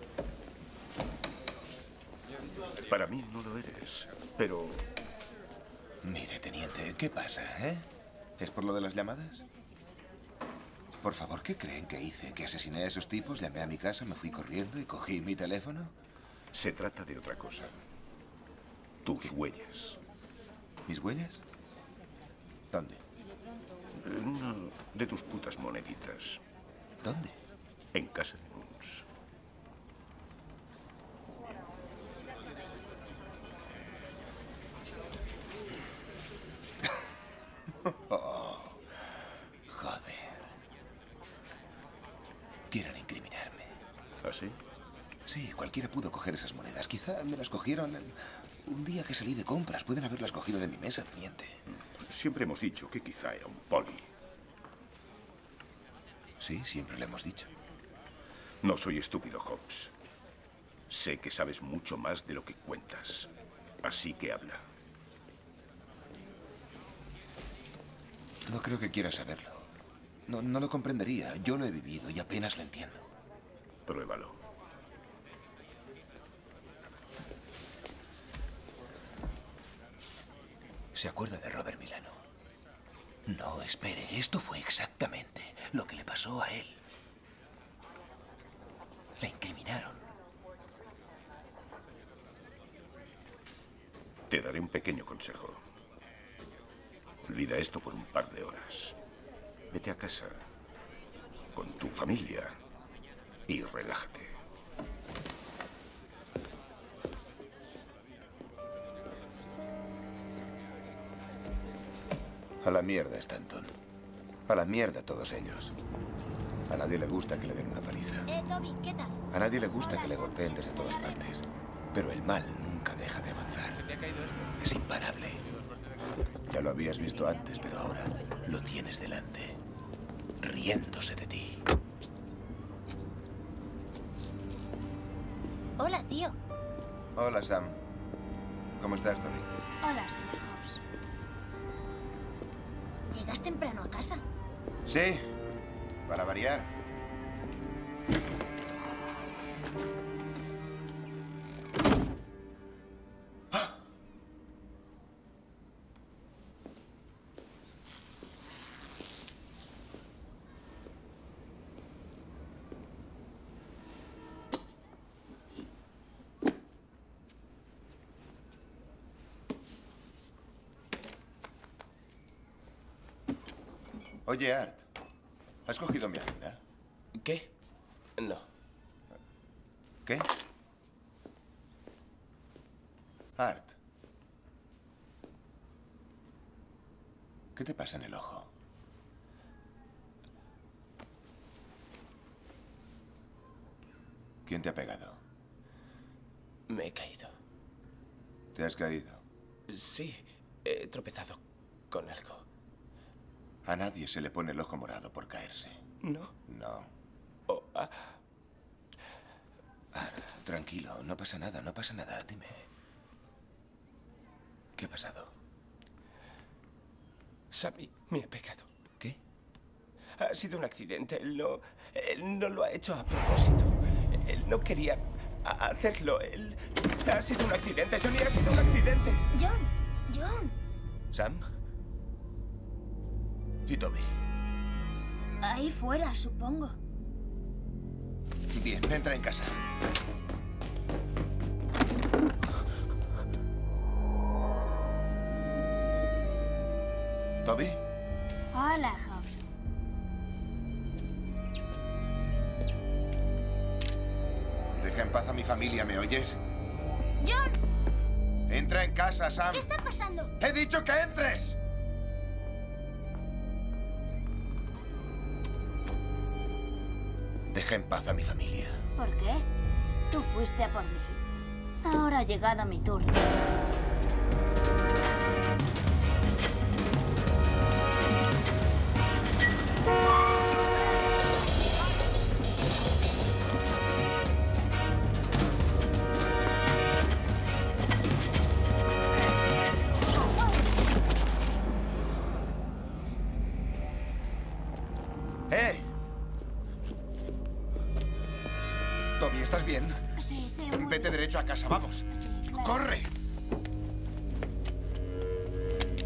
Para mí no lo eres, pero Mire, teniente, ¿qué pasa, ¿Es por lo de las llamadas? Por favor, ¿qué creen que hice? ¿Que asesiné a esos tipos, llamé a mi casa, me fui corriendo y cogí mi teléfono? Se trata de otra cosa. Tus huellas. ¿Mis huellas? ¿Dónde? En una de tus putas moneditas. ¿Dónde? En casa de Moons. Oh, joder. Quieren incriminarme. ¿Ah, sí? Sí, cualquiera pudo coger esas monedas. Quizá me las cogieron un día que salí de compras. Pueden haberlas cogido de mi mesa, teniente. Siempre hemos dicho que quizá era un poli. Sí, siempre lo hemos dicho. No soy estúpido, Hobbs. Sé que sabes mucho más de lo que cuentas. Así que habla. No creo que quiera saberlo. No lo comprendería. Yo lo he vivido y apenas lo entiendo. Pruébalo. ¿Se acuerda de Robert Milano? No, espere. Esto fue exactamente lo que le pasó a él. La incriminaron. Te daré un pequeño consejo. Olvida esto por un par de horas. Vete a casa con tu familia y relájate. A la mierda, Stanton. A la mierda todos ellos. A nadie le gusta que le den una paliza. Toby, ¿qué tal? A nadie le gusta que le golpeen desde todas partes. Pero el mal nunca deja de avanzar. Es imparable. Ya lo habías visto antes, pero ahora lo tienes delante, riéndose de ti. Hola, tío. Hola, Sam. ¿Cómo estás, Toby? Hola, señor Hobbs. ¿Llegas temprano a casa? Sí, para variar. Oye, Art, ¿has cogido mi agenda? ¿Qué? No. ¿Qué? Art. ¿Qué te pasa en el ojo? ¿Quién te ha pegado? Me he caído. ¿Te has caído? Sí, he tropezado con algo. A nadie se le pone el ojo morado por caerse. ¿No? No. Oh, Art, tranquilo, no pasa nada, no pasa nada. Dime. ¿Qué ha pasado? Sammy me ha pegado. ¿Qué? Ha sido un accidente. Él no lo ha hecho a propósito. Él no quería hacerlo. Ha sido un accidente. Johnny, ha sido un accidente. John. ¿Sam? ¿Y Toby? Ahí fuera, supongo. Bien, entra en casa. ¿Toby? Hola, Hobbs. Deja en paz a mi familia, ¿me oyes? ¡John! Entra en casa, Sam. ¿Qué está pasando? ¡He dicho que entres! Deja en paz a mi familia. ¿Por qué? Tú fuiste a por mí. Ahora ha llegado mi turno. Toby, ¿estás bien? Sí, Vete derecho a casa, vamos. Sí, claro. ¡Corre!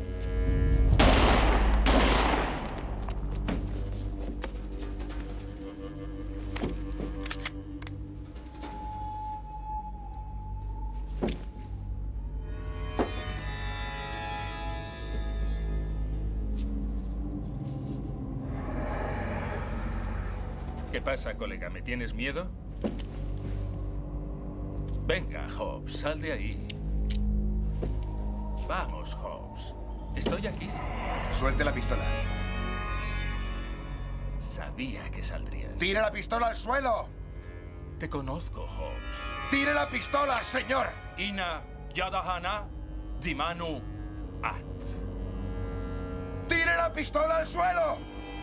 pasa, colega? ¿Me tienes miedo? Venga, Hobbs, sal de ahí. Vamos, Hobbs. Estoy aquí. Suelte la pistola. Sabía que saldrías. ¡Tire la pistola al suelo! Te conozco, Hobbs. ¡Tire la pistola, señor! Ina Yadahana Dimanu At. ¡Tire la pistola al suelo!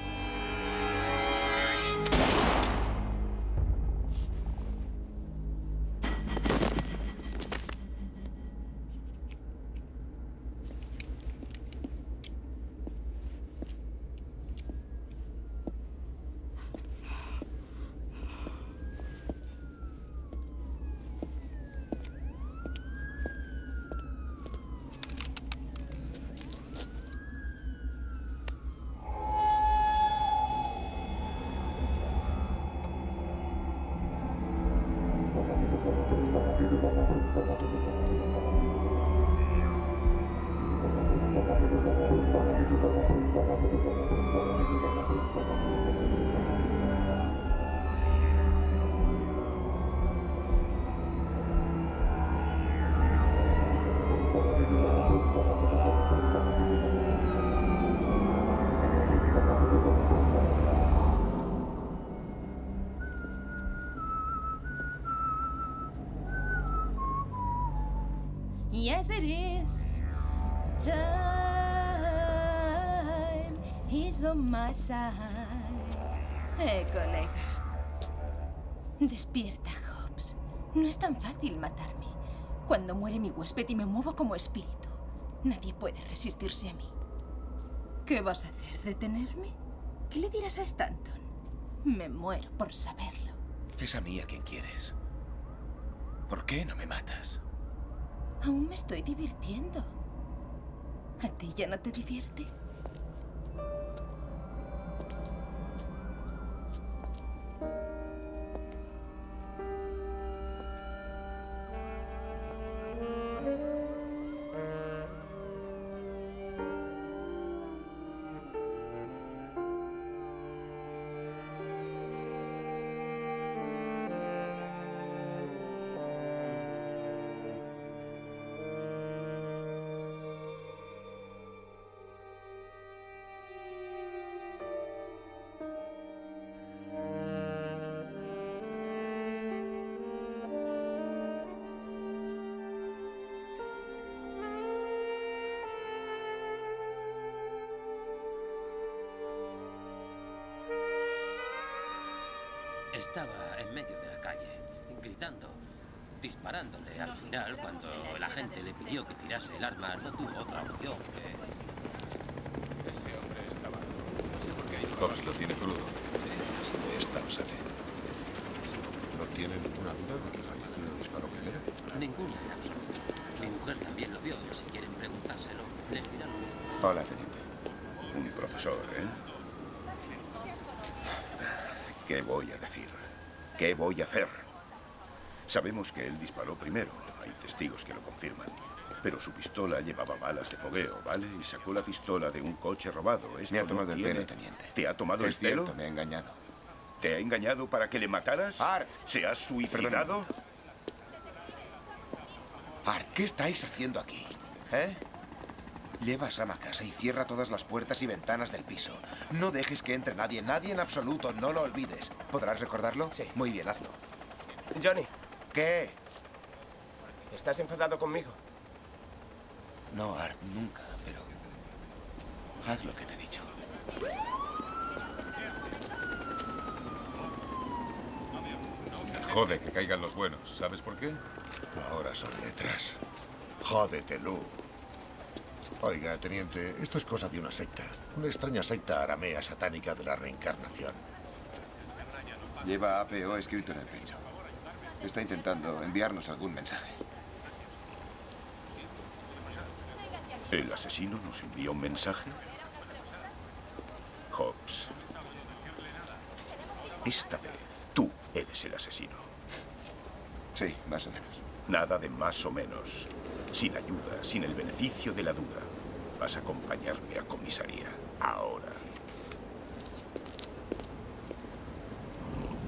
Yes, it is. Time is on my side. Colega. Despierta, Hobbs. No es tan fácil matarme. Cuando muere mi huésped y me muevo como espíritu, nadie puede resistirse a mí. ¿Qué vas a hacer? ¿Detenerme? ¿Qué le dirás a Stanton? Me muero por saberlo. Es a mí a quien quieres. ¿Por qué no me matas? Aún me estoy divirtiendo. ¿A ti ya no te divierte? Estaba en medio de la calle, gritando, disparándole. Al final, cuando la gente le pidió que tirase el arma, no tuvo otra opción que... Ese hombre estaba... No sé por qué Hobbs lo tiene crudo. De esta no sale. ¿No tiene ninguna duda de que el fallecido disparó primero? Ninguna en absoluto. Mi mujer también lo vio. Si quieren preguntárselo, les dirá lo mismo. Hola, teniente. Un profesor, ¿eh? ¿Qué voy a decir? ¿Qué voy a hacer? Sabemos que él disparó primero. Hay testigos que lo confirman. Pero su pistola llevaba balas de fogueo, ¿vale? Y sacó la pistola de un coche robado. Me ha tomado el pelo, teniente. ¿Te ha tomado el pelo? Es cierto, me ha engañado. ¿Te ha engañado para que le mataras? Art. ¿Se ha suicidado? Art, ¿qué estáis haciendo aquí? ¿Eh? Lleva a Sam a casa y cierra todas las puertas y ventanas del piso. No dejes que entre nadie, nadie en absoluto, no lo olvides. ¿Podrás recordarlo? Sí. Muy bien, hazlo. Johnny. ¿Qué? ¿Estás enfadado conmigo? No, Art, nunca, pero... haz lo que te he dicho. Jode que caigan los buenos. ¿Sabes por qué? Ahora son letras. Jódete, Lou. Oiga, teniente, esto es cosa de una secta. Una extraña secta aramea satánica de la reencarnación. Lleva APO escrito en el pecho. Está intentando enviarnos algún mensaje. ¿El asesino nos envía un mensaje? Hobbs. Esta vez, tú eres el asesino. Sí, más o menos. Nada de más o menos. Sin ayuda, sin el beneficio de la duda. Vas a acompañarme a comisaría. Ahora.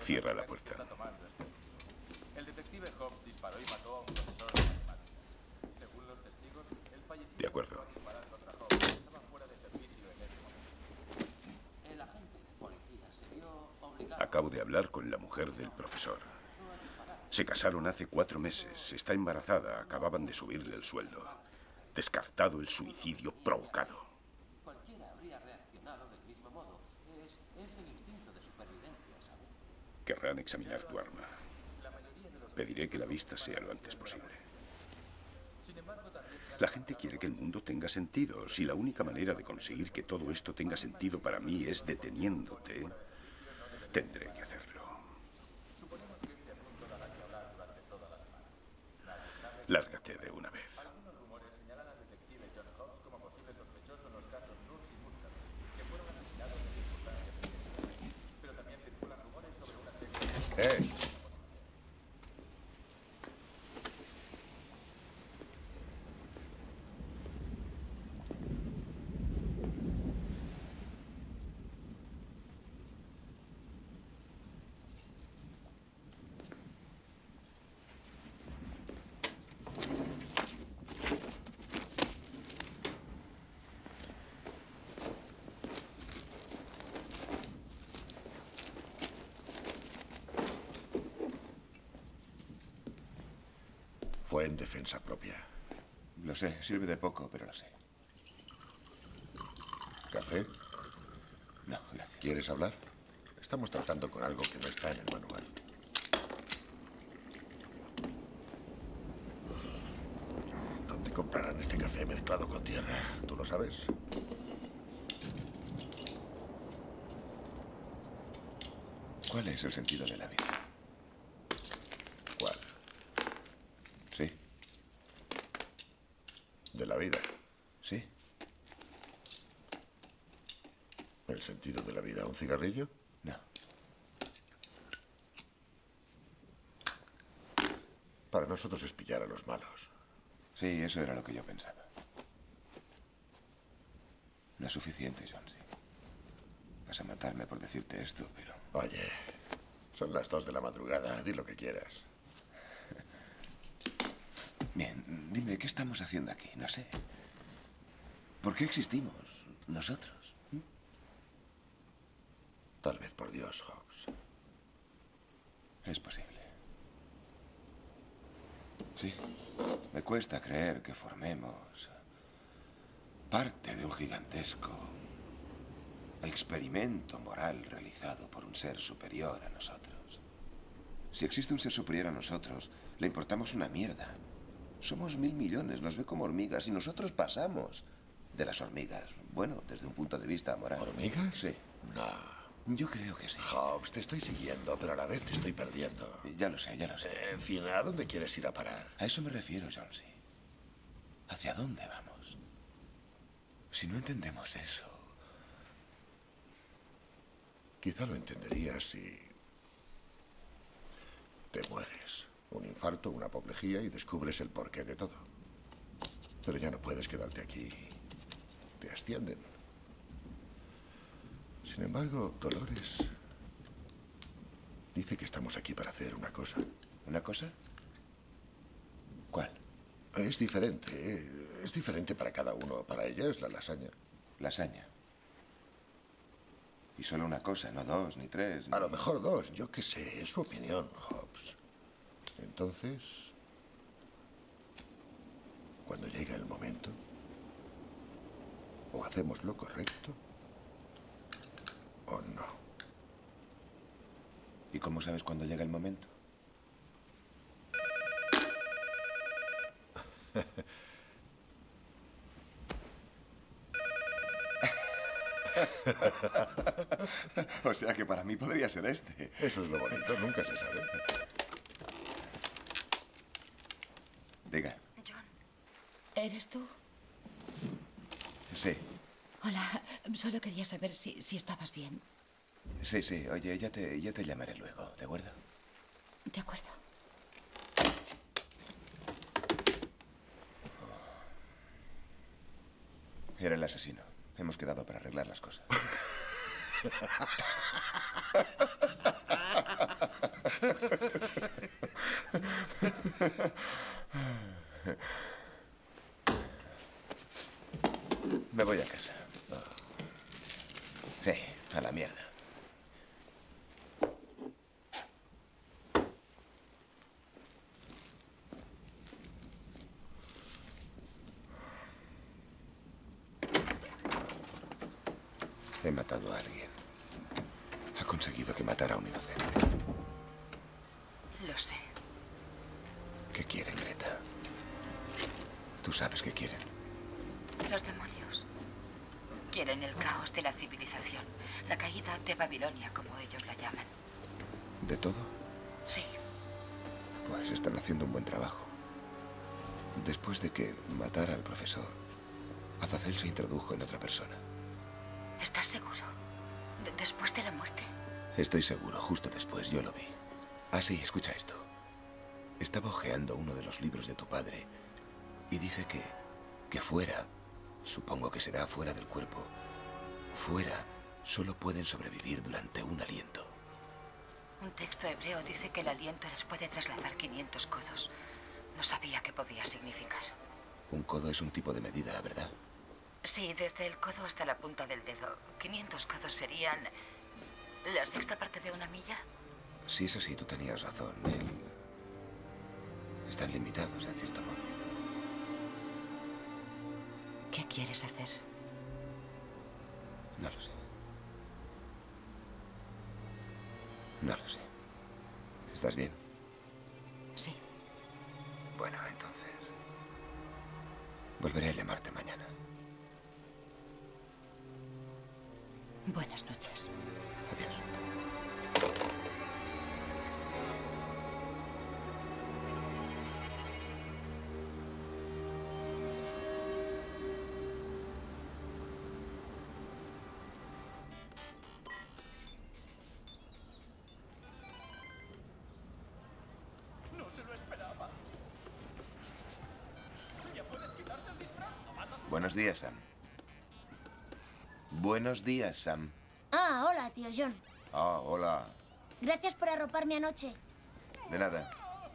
Cierra la puerta. El detective Hobbs disparó y mató a un profesor de matemáticas. Según los testigos, él falleció De acuerdo. disparando contra Hobbs, que estaba fuera de servicio en ese momento. El agente de policía se vio obligado. Acabo de hablar con la mujer del profesor. Se casaron hace 4 meses. Está embarazada. Acababan de subirle el sueldo. Descartado el suicidio provocado. Cualquiera habría reaccionado del mismo modo. Es el instinto de supervivencia, ¿sabes? Querrán examinar tu arma. Pediré que la vista sea lo antes posible. La gente quiere que el mundo tenga sentido. Si la única manera de conseguir que todo esto tenga sentido para mí es deteniéndote, tendré que hacerlo. Lárgate de una vez. Algunos rumores señalan al detective John Hobbs como posible sospechoso en los casos Brooks y Muscat, que fueron asesinados en circunstancias similares. Pero también circulan rumores sobre una serie de... Fue en defensa propia. Lo sé, sirve de poco, pero lo sé. ¿Café? No, gracias. ¿Quieres hablar? Estamos tratando con algo que no está en el manual. ¿Dónde comprarán este café mezclado con tierra? ¿Tú lo sabes? ¿Cuál es el sentido de la vida? ¿Cuál? Sí. ¿De la vida? Sí. ¿El sentido de la vida? ¿Un cigarrillo? No. Para nosotros es pillar a los malos. Sí, eso era lo que yo pensaba. No es suficiente, John, sí. Vas a matarme por decirte esto, pero... Oye, son las 2 de la madrugada. Di lo que quieras. Bien, dime, ¿qué estamos haciendo aquí? No sé. ¿Por qué existimos nosotros? Tal vez por Dios, Hobbs. Es posible. Sí, me cuesta creer que formemos parte de un gigantesco experimento moral realizado por un ser superior a nosotros. Si existe un ser superior a nosotros, le importamos una mierda. Somos 1000 millones, nos ve como hormigas y nosotros pasamos de las hormigas. Bueno, desde un punto de vista moral. ¿Hormigas? Sí. No. Yo creo que sí. Hobbs, te estoy siguiendo, pero a la vez te estoy perdiendo. Ya lo sé, ya lo sé. En fin, ¿a dónde quieres ir a parar? A eso me refiero, Jonesy. ¿Hacia dónde vamos? Si no entendemos eso... Quizá lo entenderías si... te mueres. Un infarto, una apoplejía y descubres el porqué de todo. Pero ya no puedes quedarte aquí. Te ascienden. Sin embargo, Dolores dice que estamos aquí para hacer una cosa. ¿Una cosa? ¿Cuál? Es diferente. Es diferente para cada uno. Para ella es la lasaña. Lasaña. Y solo una cosa, no 2 ni 3. A lo mejor 2, yo qué sé. Es su opinión, Hobbs. Entonces, cuando llega el momento, o hacemos lo correcto, o no. ¿Y cómo sabes cuándo llega el momento? O sea que para mí podría ser este. Eso es lo bonito, nunca se sabe. Diga. John, ¿eres tú? Sí. Hola, solo quería saber si estabas bien. Sí, sí. Oye, ya te llamaré luego, ¿de acuerdo? De acuerdo. Era el asesino. Hemos quedado para arreglar las cosas. Me voy a casa. Sí, a la mierda. He matado a alguien. Ha conseguido que matara a un inocente. Lo sé. ¿Qué quieren, Greta? Tú sabes qué quieren. Los demonios quieren el caos de la civilización, la caída de Babilonia, como ellos la llaman. ¿De todo? Sí. Pues están haciendo un buen trabajo. Después de que matara al profesor, Azazel se introdujo en otra persona. ¿Estás seguro? ¿Después de la muerte? Estoy seguro, justo después, yo lo vi. Ah, sí, escucha esto. Estaba hojeando uno de los libros de tu padre y dice que fuera, supongo que será fuera del cuerpo, fuera solo pueden sobrevivir durante un aliento. Un texto hebreo dice que el aliento les puede trasladar 500 codos. No sabía qué podía significar. Un codo es un tipo de medida, ¿verdad? Sí, desde el codo hasta la punta del dedo. 500 codos serían la sexta parte de una milla. Si es así, tú tenías razón. Están limitados, en cierto modo. ¿Qué quieres hacer? No lo sé. No lo sé. ¿Estás bien? Sí. Bueno, entonces... volveré a llamarte mañana. Buenas noches. Adiós. No se lo esperaba. Ya puedes quitarte el disfraz. Buenos días, Sam. Buenos días, Sam. Ah, hola, tío John. Ah, hola. Gracias por arroparme anoche. De nada.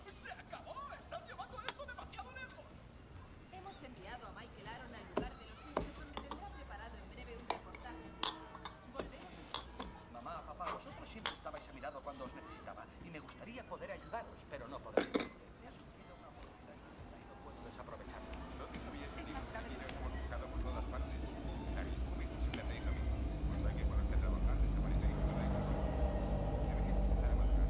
Hemos enviado a Michael Aaron al lugar de los hechos donde tendrá preparado en breve un reportaje. Volvemos enseguida. Mamá, papá, vosotros siempre estabais a mi lado cuando os necesitaba y me gustaría poder ayudaros, pero no podré. Me ha surgido una oportunidad y no puedo desaprovecharla. ¿Dónde sabíais que James Medina hemos buscado por todas partes? ¿Sabéis cómo imposible hacer lo mismo? Pues hay que ponerse a trabajar, desaparece y no da igual. Deberíais empezar a madurar.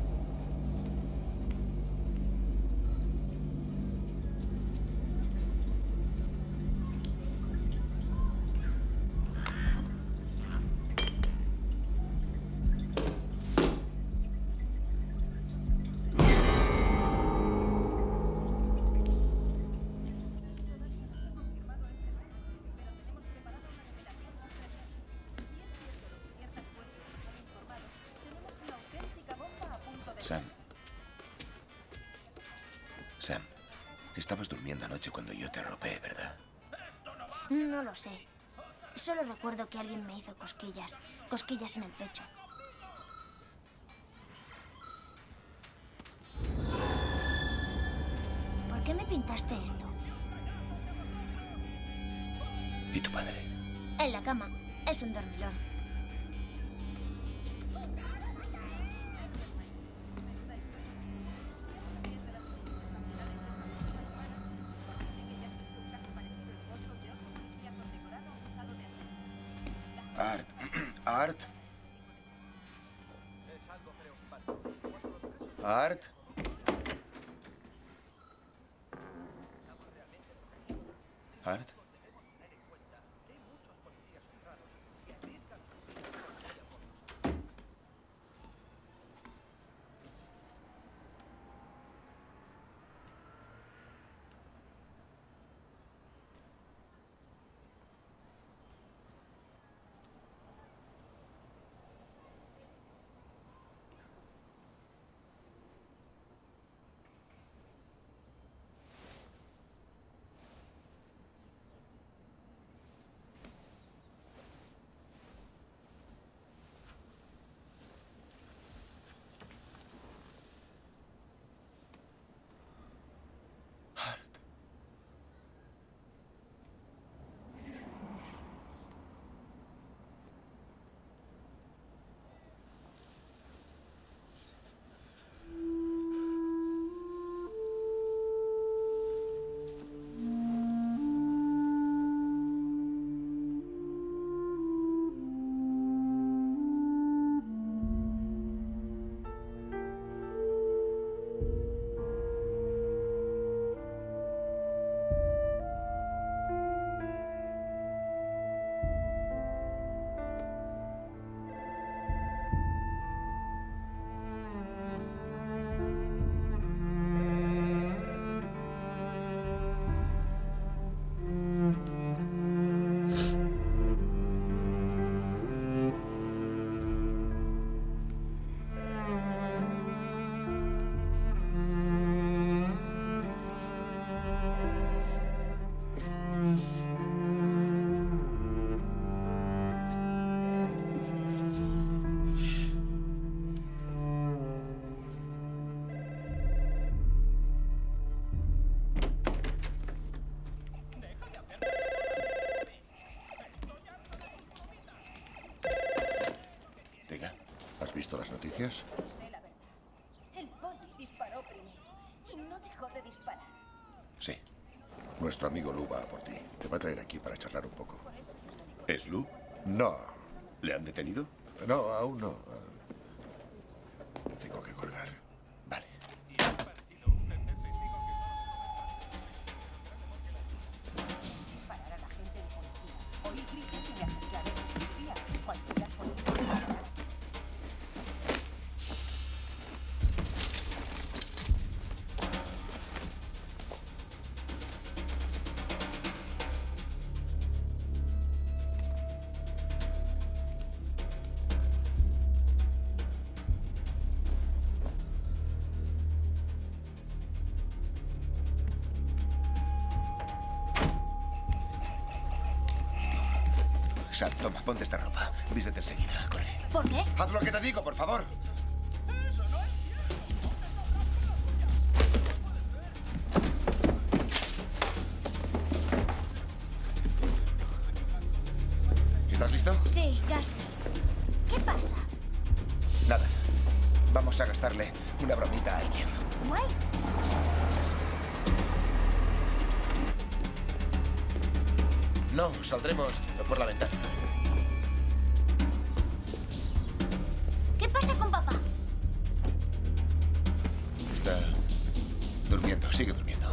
Sam. Sam, estabas durmiendo anoche cuando yo te arropé, ¿verdad? No lo sé. Solo recuerdo que alguien me hizo cosquillas. Cosquillas en el pecho. ¿Por qué me pintaste esto? ¿Y tu padre? En la cama. Es un dormilón. Art. Art. Art. Art. visto las noticias? Sé la verdad. El poli disparó primero y no dejó de disparar. Sí. Nuestro amigo Lou va a por ti. Te va a traer aquí para charlar un poco. ¿Es Lou? No. ¿Le han detenido? No, aún no. Tengo que colgar. Vale. Disparar a la gente de policía. Oí gritos y me acerqué a ver qué sucedía. Cualquiera policía disparara. Sam, toma, ponte esta ropa. Vístete enseguida, corre. ¿Por qué? Haz lo que te digo, por favor. ¿Estás listo? Sí, casi. ¿Qué pasa? Nada. Vamos a gastarle una bromita a alguien. Guay. No, saldremos por la ventana. ¿Qué pasa con papá? Está durmiendo, sigue durmiendo.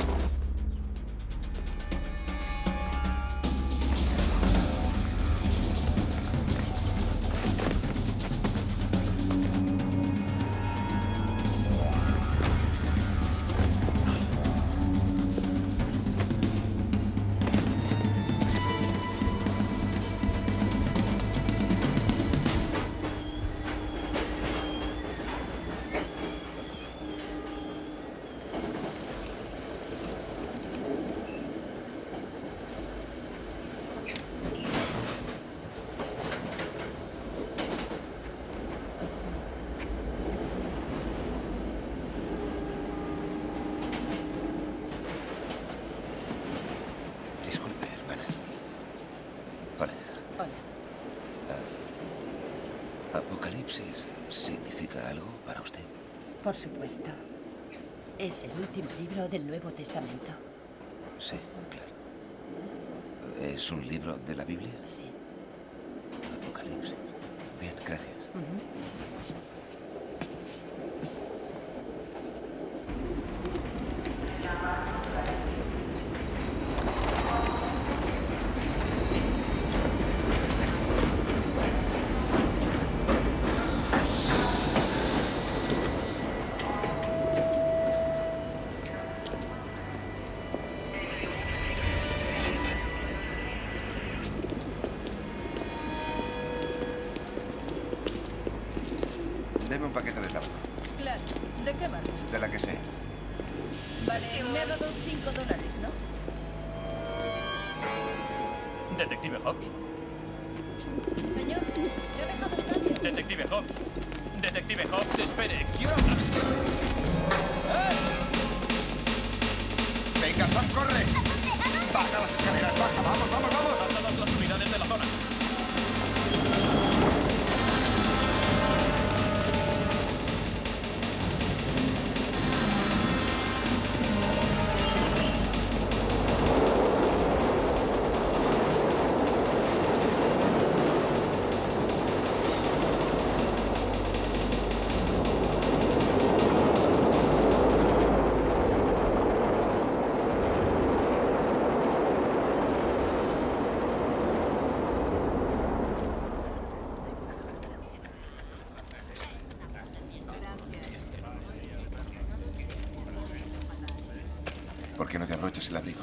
Disculpe, hermana. Hola. Hola. ¿Apocalipsis significa algo para usted? Por supuesto. Es el último libro del Nuevo Testamento. Sí, claro. ¿Es un libro de la Biblia? Sí. Apocalipsis. Bien, gracias. Deme un paquete de tabaco. Claro. ¿De qué marca? De la que sé. Vale, me ha dado $5, ¿no? Detective Hobbs. Señor, se ha dejado el cambio. Detective Hobbs. Detective Hobbs, espere. Quiero hablar. ¡Venga, Sam, corre! ¡Baja las escaleras, baja! ¡Vamos, vamos, vamos! A todas las unidades de la zona. ¿Por qué no te abrochas el abrigo?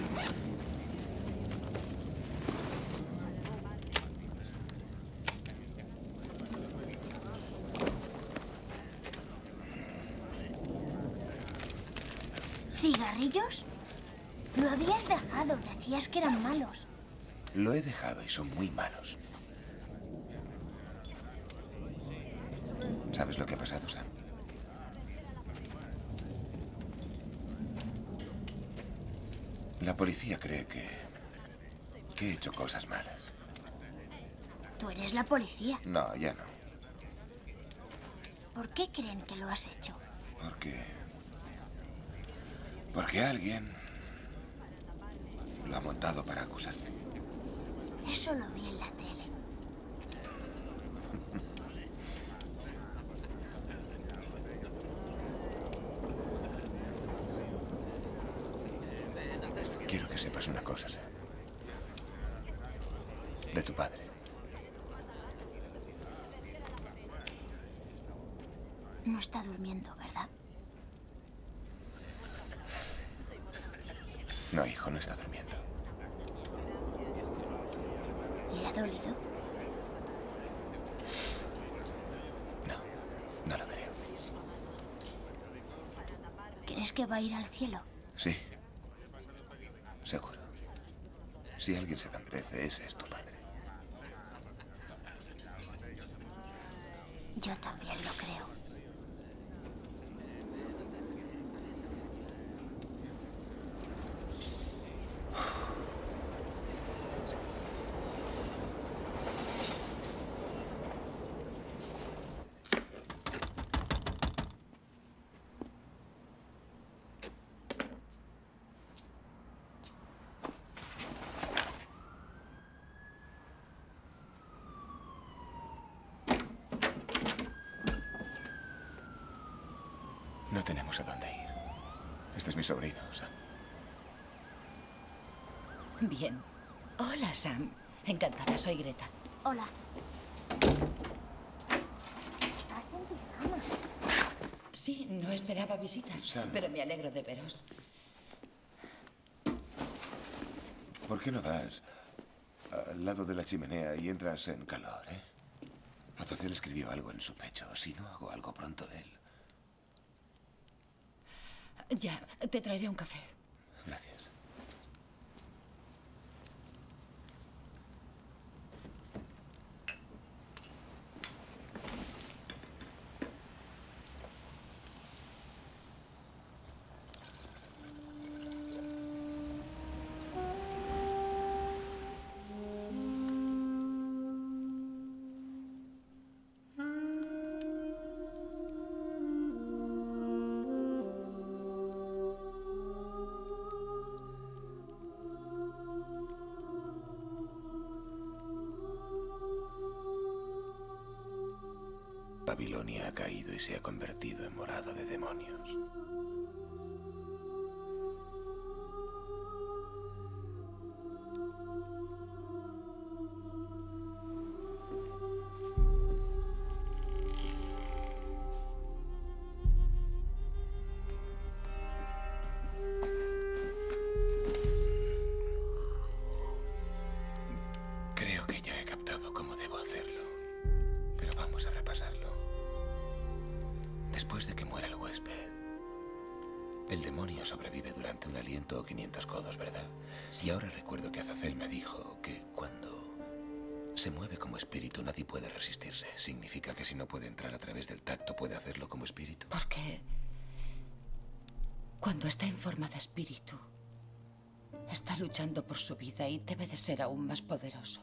¿Cigarrillos? Lo habías dejado, decías que eran malos. Lo he dejado y son muy malos. ¿Sabes lo que ha pasado, Sam? La policía cree que he hecho cosas malas. Tú eres la policía. No, ya no. ¿Por qué creen que lo has hecho? Porque alguien lo ha montado para acusarme. Eso lo vi en la tele. Quiero que sepas una cosa, Sam. De tu padre. No está durmiendo, ¿verdad? No, hijo, no está durmiendo. ¿Le ha dolido? No lo creo. ¿Crees que va a ir al cielo? Sí. Seguro. Si alguien se lo merece, ese es tu padre. Yo también lo creo. No tenemos a dónde ir. Este es mi sobrino, Sam. Bien. Hola, Sam. Encantada, soy Greta. Hola. ¿Estás en pijama? Sí, no esperaba visitas, Sam. pero me alegro de veros. ¿Por qué no vas al lado de la chimenea y entras en calor, eh? Azazel escribió algo en su pecho. Si no hago algo pronto, él... Ya, te traeré un café. Gracias. Babilonia ha caído y se ha convertido en morada de demonios. Creo que ya he captado cómo debo hacerlo, pero vamos a repasarlo. Después de que muera el huésped, el demonio sobrevive durante un aliento o 500 codos, ¿verdad? Y ahora recuerdo que Azazel me dijo que cuando se mueve como espíritu nadie puede resistirse. ¿Significa que si no puede entrar a través del tacto puede hacerlo como espíritu? Porque cuando está en forma de espíritu, está luchando por su vida y debe de ser aún más poderoso.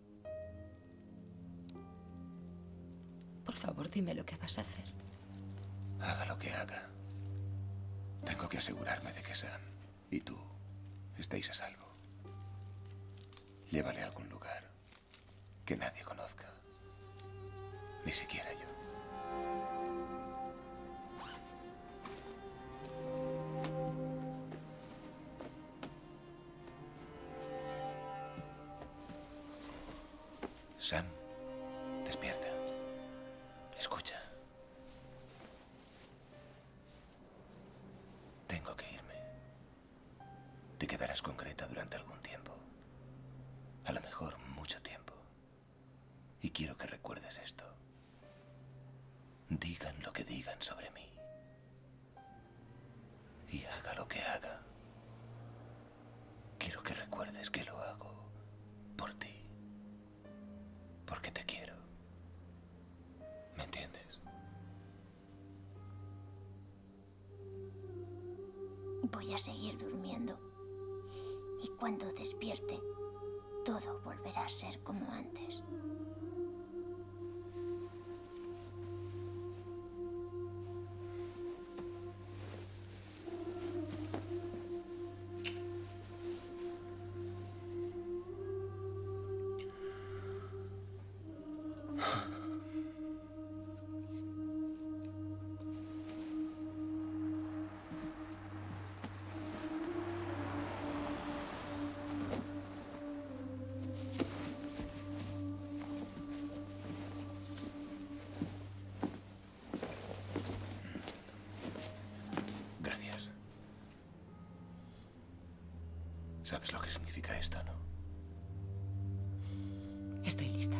Por favor, dime lo que vas a hacer. Haga lo que haga. Tengo que asegurarme de que Sam y tú estéis a salvo. Llévale a algún lugar que nadie conozca. Ni siquiera yo. Sam, despierta. Escucha. Tengo que irme. Te quedarás con Greta durante algún tiempo. A lo mejor mucho tiempo. Y quiero que recuerdes esto. Digan lo que digan sobre mí. Y haga lo que haga. Quiero que recuerdes que lo hago por ti. Porque te quiero. ¿Me entiendes? Voy a seguir durmiendo. Y cuando despierte, todo volverá a ser como antes. ¿Sabes lo que significa esto, no? Estoy lista.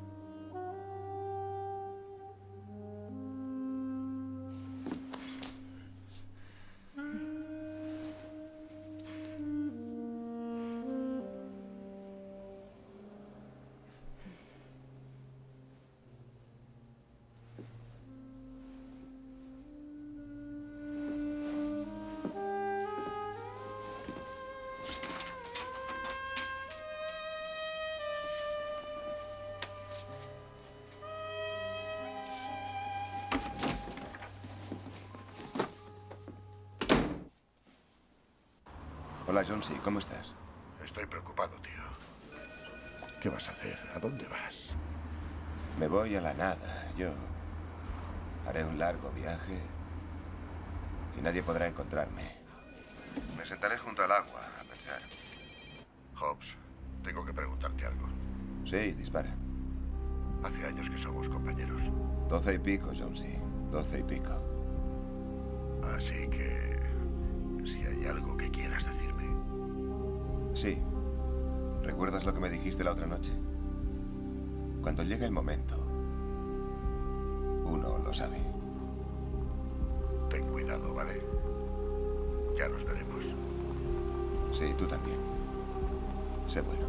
Hola, Jonesy, ¿cómo estás? Estoy preocupado, tío. ¿Qué vas a hacer? ¿A dónde vas? Me voy a la nada. Yo haré un largo viaje y nadie podrá encontrarme. Me sentaré junto al agua a pensar. Hobbs, tengo que preguntarte algo. Sí, dispara. Hace años que somos compañeros. 12 y pico, Jonesy. 12 y pico. Así que... si hay algo que quieras decirme. Sí. ¿Recuerdas lo que me dijiste la otra noche? Cuando llega el momento, uno lo sabe. Ten cuidado, ¿vale? Ya nos veremos. Sí, tú también. Sé bueno.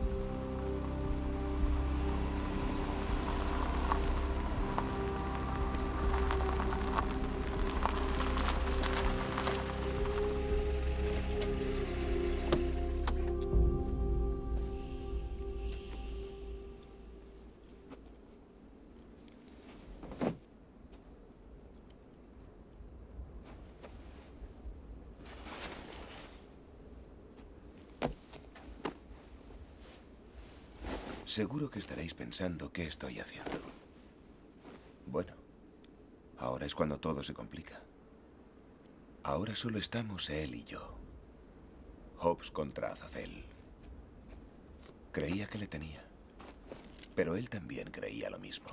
Seguro que estaréis pensando qué estoy haciendo. Bueno, ahora es cuando todo se complica. Ahora solo estamos él y yo. Hobbs contra Azazel. Creía que le tenía, pero él también creía lo mismo.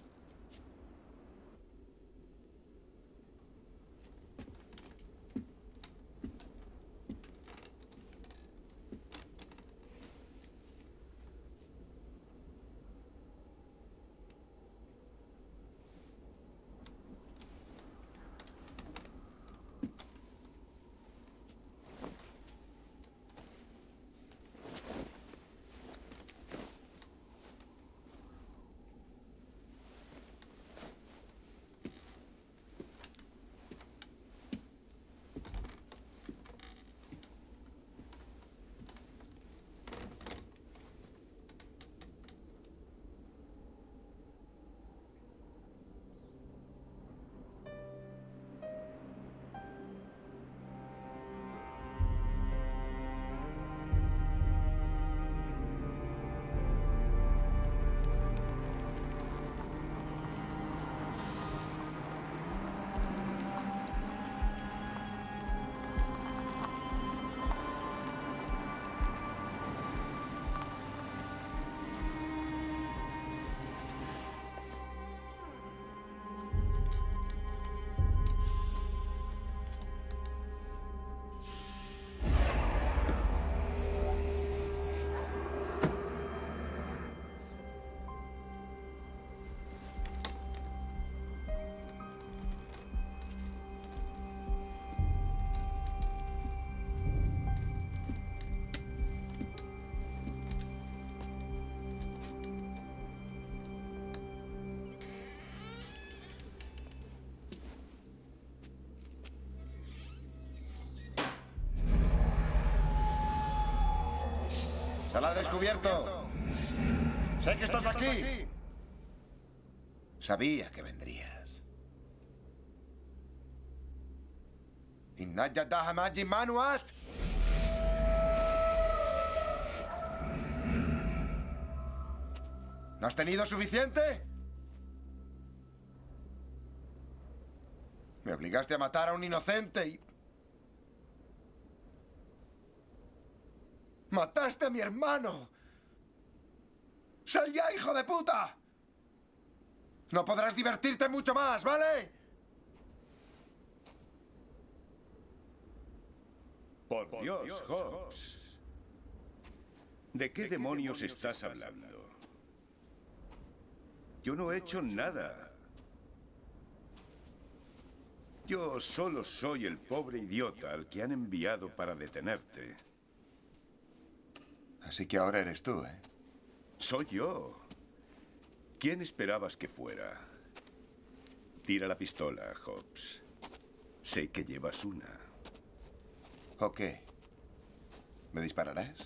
¡Se la ha descubierto! ¡Sé que estás aquí! Sabía que vendrías. Innaya Dahamaji Manuat. ¿No has tenido suficiente? Me obligaste a matar a un inocente y... ¡Mataste a mi hermano! ¡Sal ya, hijo de puta! No podrás divertirte mucho más, ¿vale? Por Dios, Hobbs. ¿De qué demonios estás hablando? Yo no he hecho nada. Yo solo soy el pobre idiota al que han enviado para detenerte. Así que ahora eres tú, ¿eh? Soy yo. ¿Quién esperabas que fuera? Tira la pistola, Hobbs. Sé que llevas una. ¿O qué? ¿Me dispararás?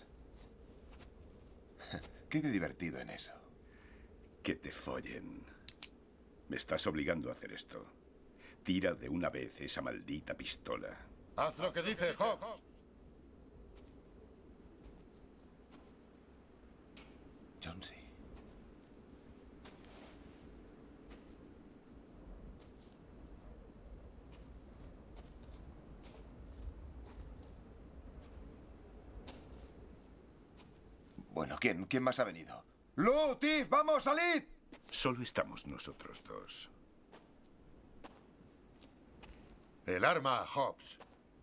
¿Qué de divertido en eso? Que te follen. Me estás obligando a hacer esto. Tira de una vez esa maldita pistola. Haz lo que dice Hobbs. Jonesy. Bueno, ¿quién más ha venido? ¡Lou, Tiff, vamos, salid! Solo estamos nosotros dos. El arma, Hobbs.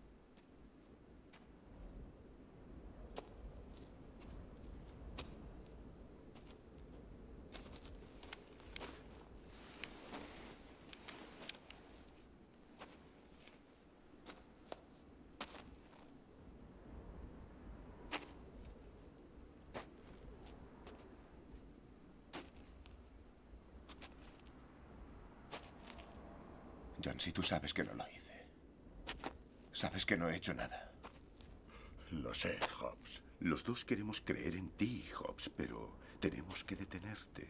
Jonesy, tú sabes que no lo hice. Sabes que no he hecho nada. Lo sé, Hobbs. Los dos queremos creer en ti, Hobbs, pero tenemos que detenerte.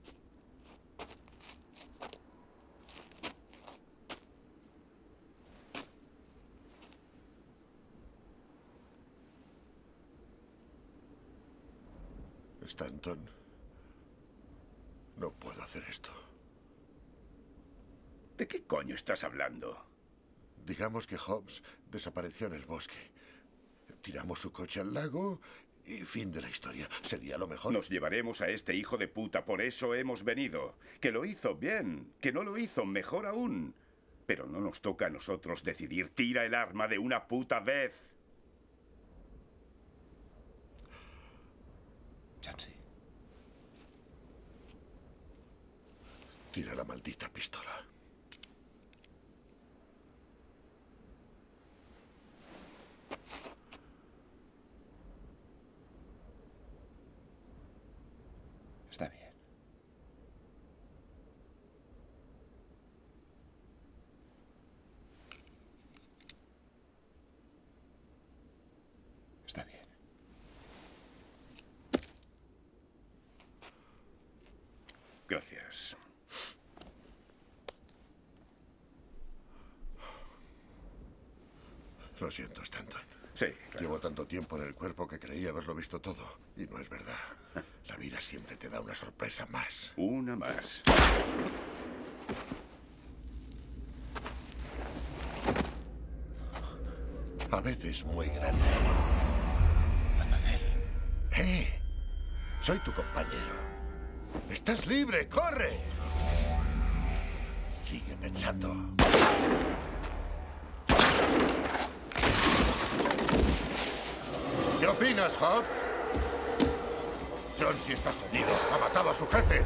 Stanton, no puedo hacer esto. ¿De qué coño estás hablando? Digamos que Hobbs desapareció en el bosque. Tiramos su coche al lago y fin de la historia. Sería lo mejor. Nos llevaremos a este hijo de puta, por eso hemos venido. Que lo hizo bien, que no lo hizo mejor aún. Pero no nos toca a nosotros decidir. Tira el arma de una puta vez. Jonesy. Tira la maldita pistola. Está bien. Está bien. Gracias. Lo siento, Stanton. Sí, claro. Llevo tanto tiempo en el cuerpo que creía haberlo visto todo. Y no es verdad. La vida siempre te da una sorpresa más. Una más. A veces muy grande. Azazel. Soy tu compañero. ¡Estás libre! ¡Corre! Sigue pensando. ¿Qué opinas, Hobbs? Jonesy está jodido. Ha matado a su jefe.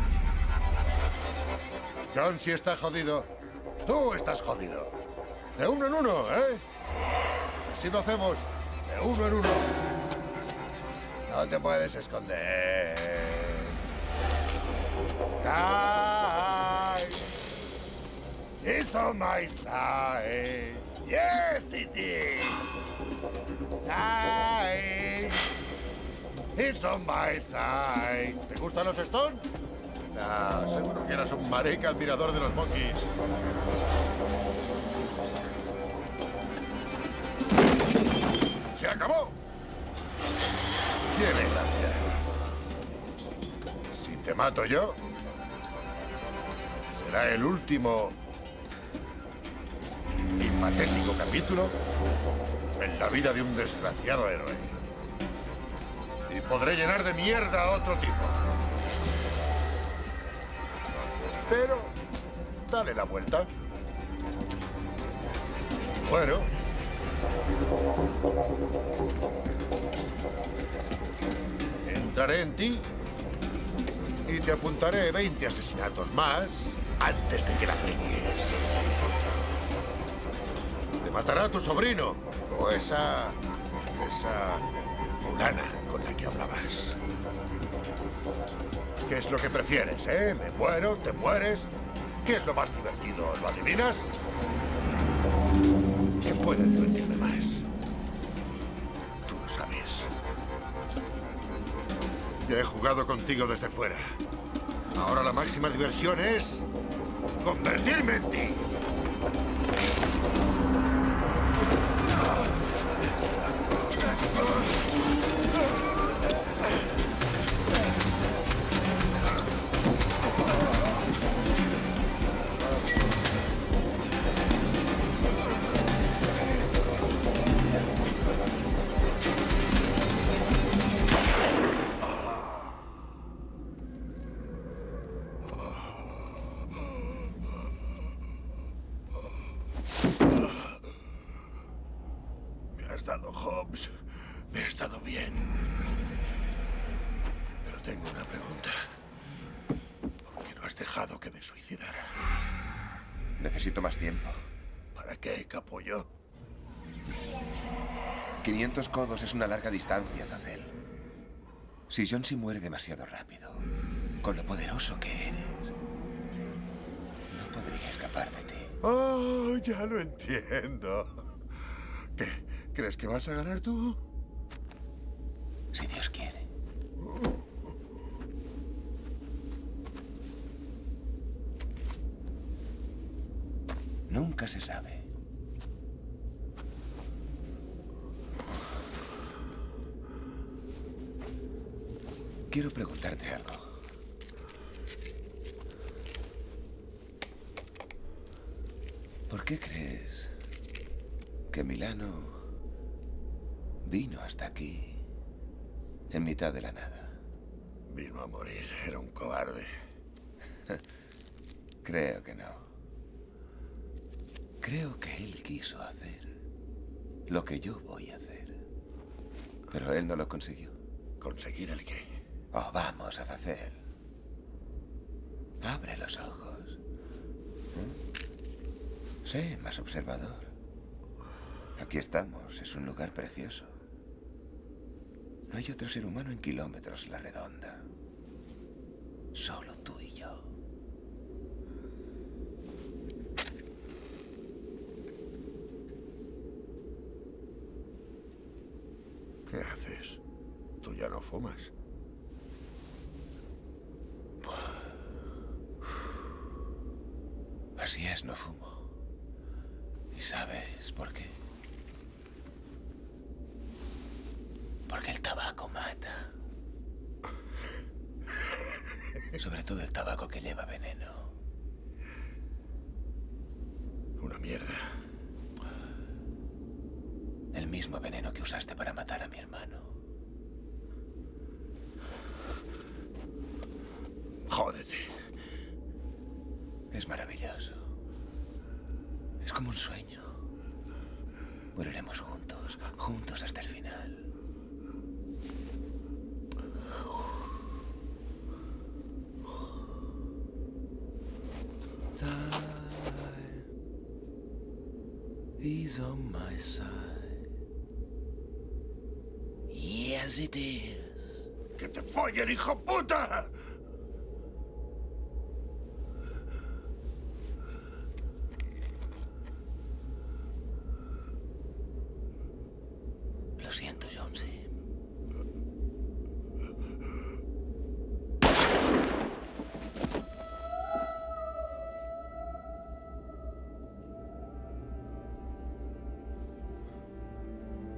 Jonesy está jodido. Tú estás jodido. De uno en uno, ¿eh? Así lo hacemos. De uno en uno. No te puedes esconder. Die. It's on my side. Yes, it is. Die. It's on my side. ¿Te gustan los Stones? No, seguro que eras un marica admirador de los Monkeys. ¡Se acabó! Tiene gracia. Si te mato yo, será el último y patético capítulo en la vida de un desgraciado héroe. Y podré llenar de mierda a otro tipo. Pero, dale la vuelta. Bueno. entraré en ti y te apuntaré 20 asesinatos más antes de que la pegues. Te matará tu sobrino o esa fulana con la que hablabas. ¿Qué es lo que prefieres, eh? ¿Me muero? ¿Te mueres? ¿Qué es lo más divertido? ¿Lo adivinas? ¿Qué puede divertirme más? Tú lo sabes. Ya he jugado contigo desde fuera. Ahora la máxima diversión es convertirme en ti. Hobbs, me ha estado bien. Pero tengo una pregunta. ¿Por qué no has dejado que me suicidara? Necesito más tiempo. ¿Para qué, capullo? 500 codos es una larga distancia, Zazel. Si Jonesy muere demasiado rápido, con lo poderoso que eres, no podría escapar de ti. Oh, ya lo entiendo. ¿Qué? ¿Crees que vas a ganar tú? Si Dios quiere. Nunca se sabe. Quiero preguntarte algo. ¿Por qué crees que Milano vino hasta aquí en mitad de la nada? Vino a morir. Era un cobarde. Creo que no. Creo que él quiso hacer lo que yo voy a hacer. Pero él no lo consiguió. ¿Conseguir el qué? Oh, vamos, Azazel. Abre los ojos. Sé más observador. Aquí estamos. Es un lugar precioso. No hay otro ser humano en kilómetros la redonda. Solo tú y yo. ¿Qué haces? Tú ya no fumas. Así es, no fumo. ¿Y sabes por qué? Porque el tabaco mata. Sobre todo el tabaco que lleva veneno. Una mierda. El mismo veneno que usaste para matar a mi hermano. Jódete. Es maravilloso. Es como un sueño. Moriremos juntos, juntos hasta el final. Time is on my side. Yes, it is. ¡Que te follen, hijo puta! Lo siento, Jonesy.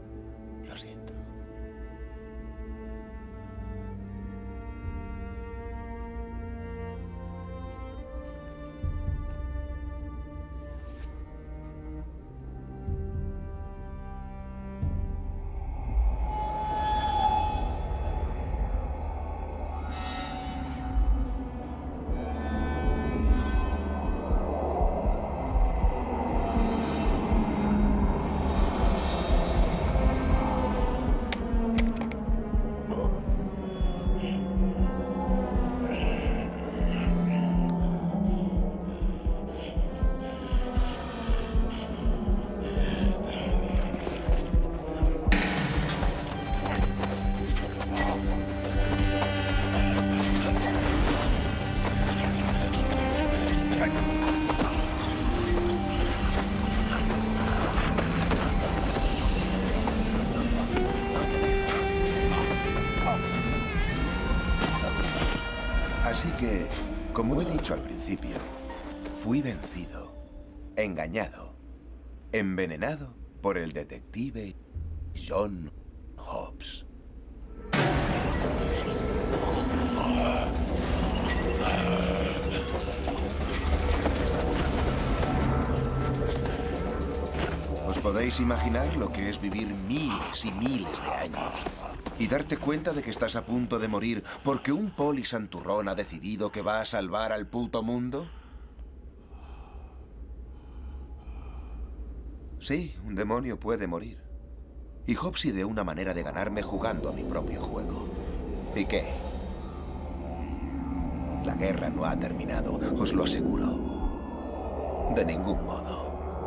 Lo siento. Así que, como he dicho al principio, fui vencido, engañado, envenenado por el detective John Hobbs. ¿Os podéis imaginar lo que es vivir miles y miles de años y darte cuenta de que estás a punto de morir porque un poli santurrón ha decidido que va a salvar al puto mundo? Sí, un demonio puede morir. Y Hobbs ideó una manera de ganarme jugando a mi propio juego. ¿Y qué? La guerra no ha terminado, os lo aseguro. De ningún modo.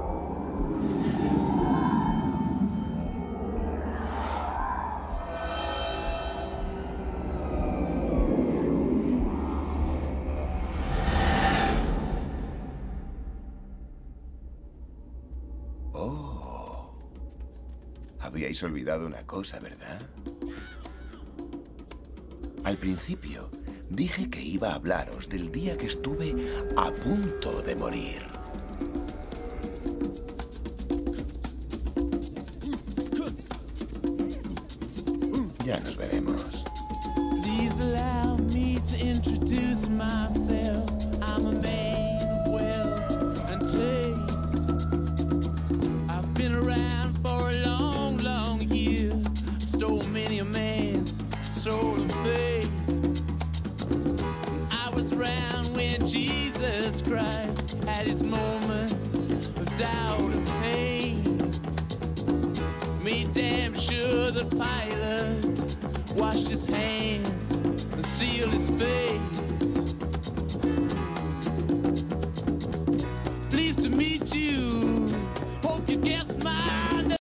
Habíais olvidado una cosa, ¿verdad? Al principio, dije que iba a hablaros del día que estuve a punto de morir. Ya nos veremos. Please allow me to introduce myself. I'm a man of wealth and taste. I've been around for a long, long year. Stole many a man's soul of faith. I was around when Jesus Christ had his moment of doubt and pain. Made damn sure the Pilate washed his hands and sealed his face.